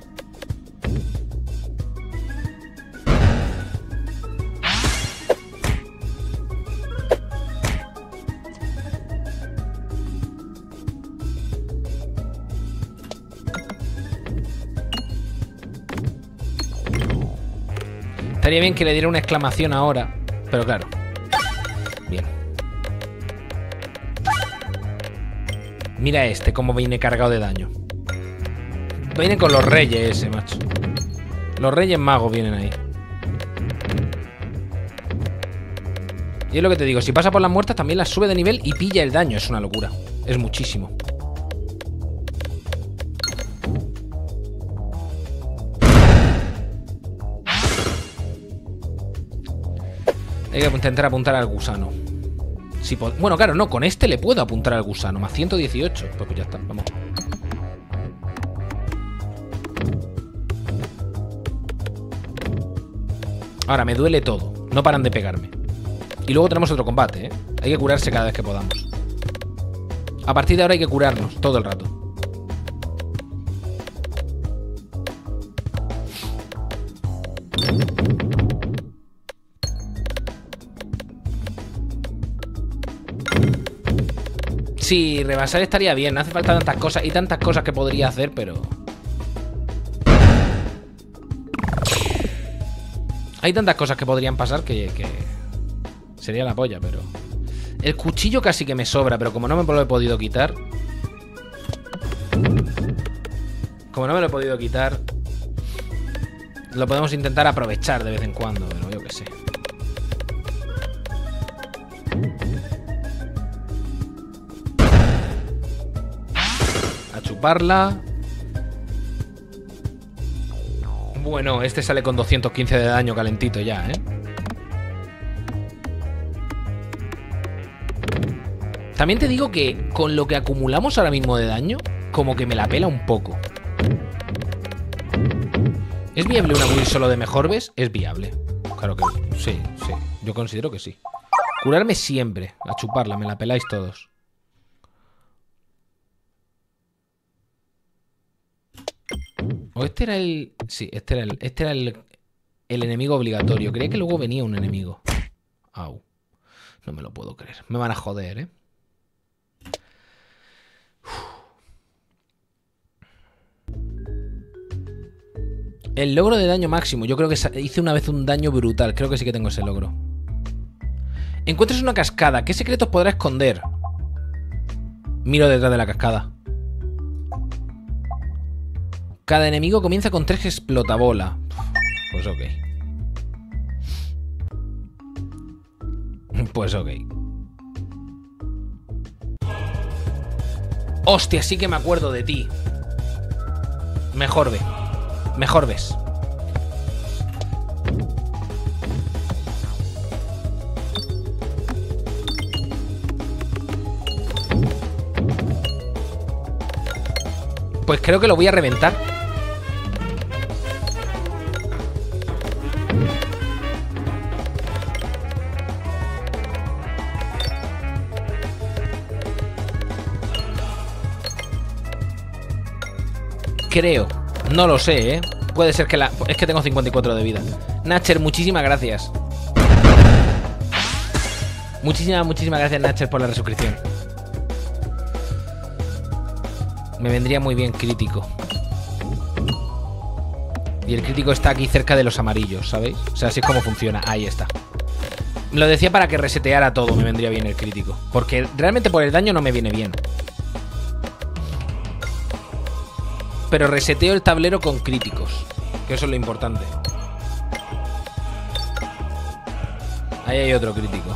Estaría bien que le diera una exclamación ahora, pero claro. Bien. Mira este, cómo viene cargado de daño. Viene con los reyes ese, macho. Los reyes magos vienen ahí. Y es lo que te digo, si pasa por las muertas también las sube de nivel y pilla el daño. Es una locura. Es muchísimo. Hay que intentar apuntar al gusano. Si bueno, claro, no, con este le puedo apuntar al gusano. Más 118. Pues ya está, vamos. Ahora, me duele todo. No paran de pegarme. Y luego tenemos otro combate, ¿eh? Hay que curarse cada vez que podamos. A partir de ahora hay que curarnos todo el rato. Sí, rebasar estaría bien. No hace falta tantas cosas y tantas cosas que podría hacer, pero... Hay tantas cosas que podrían pasar que... Sería la polla, pero... El cuchillo casi que me sobra, pero como no me lo he podido quitar... Como no me lo he podido quitar... Lo podemos intentar aprovechar de vez en cuando, pero yo qué sé. A chuparla. Bueno, este sale con 215 de daño calentito ya, ¿eh? También te digo que con lo que acumulamos ahora mismo de daño, como que me la pela un poco. ¿Es viable una build solo de mejorbes? Es viable. Claro que sí, sí. Yo considero que sí. Curarme siempre. A chuparla, me la peláis todos. O este era el... Sí, este era el enemigo obligatorio. Creía que luego venía un enemigo. Au. No me lo puedo creer. Me van a joder, ¿eh? El logro de daño máximo. Yo creo que hice una vez un daño brutal. Creo que sí que tengo ese logro. Encuentras una cascada. ¿Qué secretos podrá esconder? Miro detrás de la cascada. Cada enemigo comienza con 3 explotabola. Pues ok. Pues ok. Hostia, sí que me acuerdo de ti. Mejorbe. Mejorbes. Pues creo que lo voy a reventar. Creo. No lo sé, ¿eh? Puede ser que la... Es que tengo 54 de vida. Natcher, muchísimas gracias. Muchísimas gracias, Natcher, por la resuscripción. Me vendría muy bien crítico. Y el crítico está aquí cerca de los amarillos, ¿sabéis? O sea, así es como funciona. Ahí está. Lo decía para que reseteara todo. Me vendría bien el crítico. Porque realmente por el daño no me viene bien. Pero reseteo el tablero con críticos. Que eso es lo importante. Ahí hay otro crítico.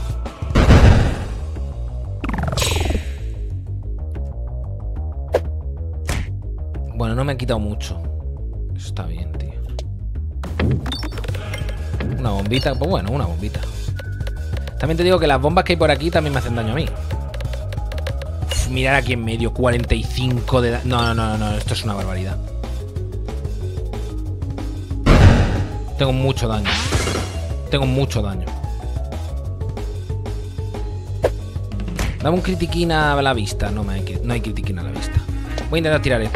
Bueno, no me han quitado mucho. está bien, tío. Una bombita, pues bueno, una bombita. También te digo que las bombas que hay por aquí también me hacen daño a mí. Uf, mirar aquí en medio, 45 de daño. No, esto es una barbaridad. Tengo mucho daño. Tengo mucho daño. Dame un critiquín a la vista. No hay critiquín a la vista. Voy a intentar tirar esto.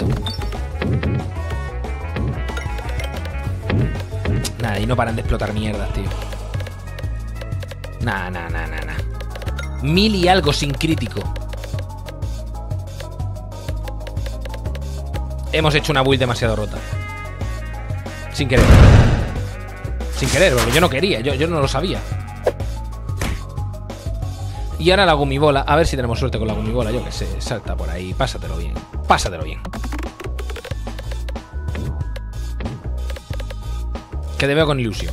Nada, y no paran de explotar mierdas, tío. Nah. 1000 y algo sin crítico. Hemos hecho una build demasiado rota. Sin querer. Sin querer, porque yo no quería, yo no lo sabía. Y ahora la gumibola. A ver si tenemos suerte con la gumibola. Yo qué sé, salta por ahí. Pásatelo bien. Pásatelo bien. Que te veo con ilusión.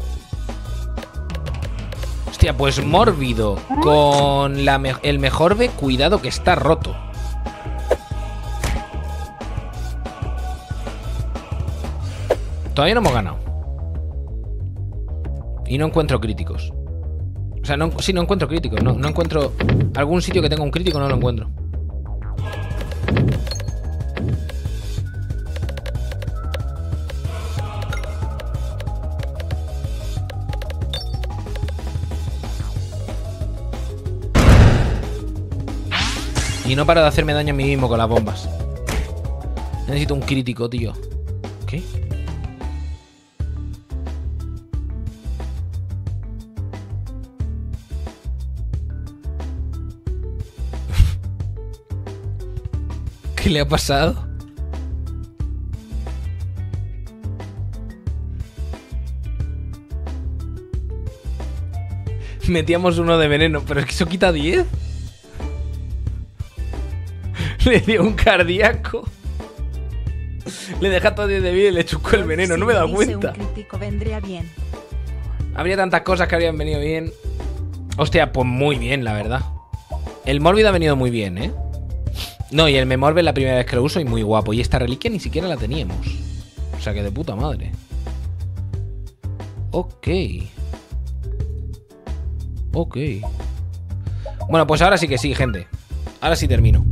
Hostia, pues Mórbido con el mejor B. Cuidado que está roto. Todavía no hemos ganado. Y no encuentro críticos. O sea, no encuentro críticos. No encuentro algún sitio que tenga un crítico, no lo encuentro. Y no paro de hacerme daño a mí mismo con las bombas. Necesito un crítico, tío. ¿Qué? ¿Qué le ha pasado? Metíamos uno de veneno, pero es que eso quita 10. Le dio un cardíaco. Le deja todo 10 de vida y le chuscó el veneno. No me he dado cuenta. Un crítico vendría bien. Habría tantas cosas que habrían venido bien. Hostia, pues muy bien, la verdad. El Mórbido ha venido muy bien, ¿eh? No, y el Memorbe es la primera vez que lo uso y muy guapo. Y esta reliquia ni siquiera la teníamos. O sea que de puta madre. Ok. Ok. Bueno, pues ahora sí que sí, gente. Ahora sí termino.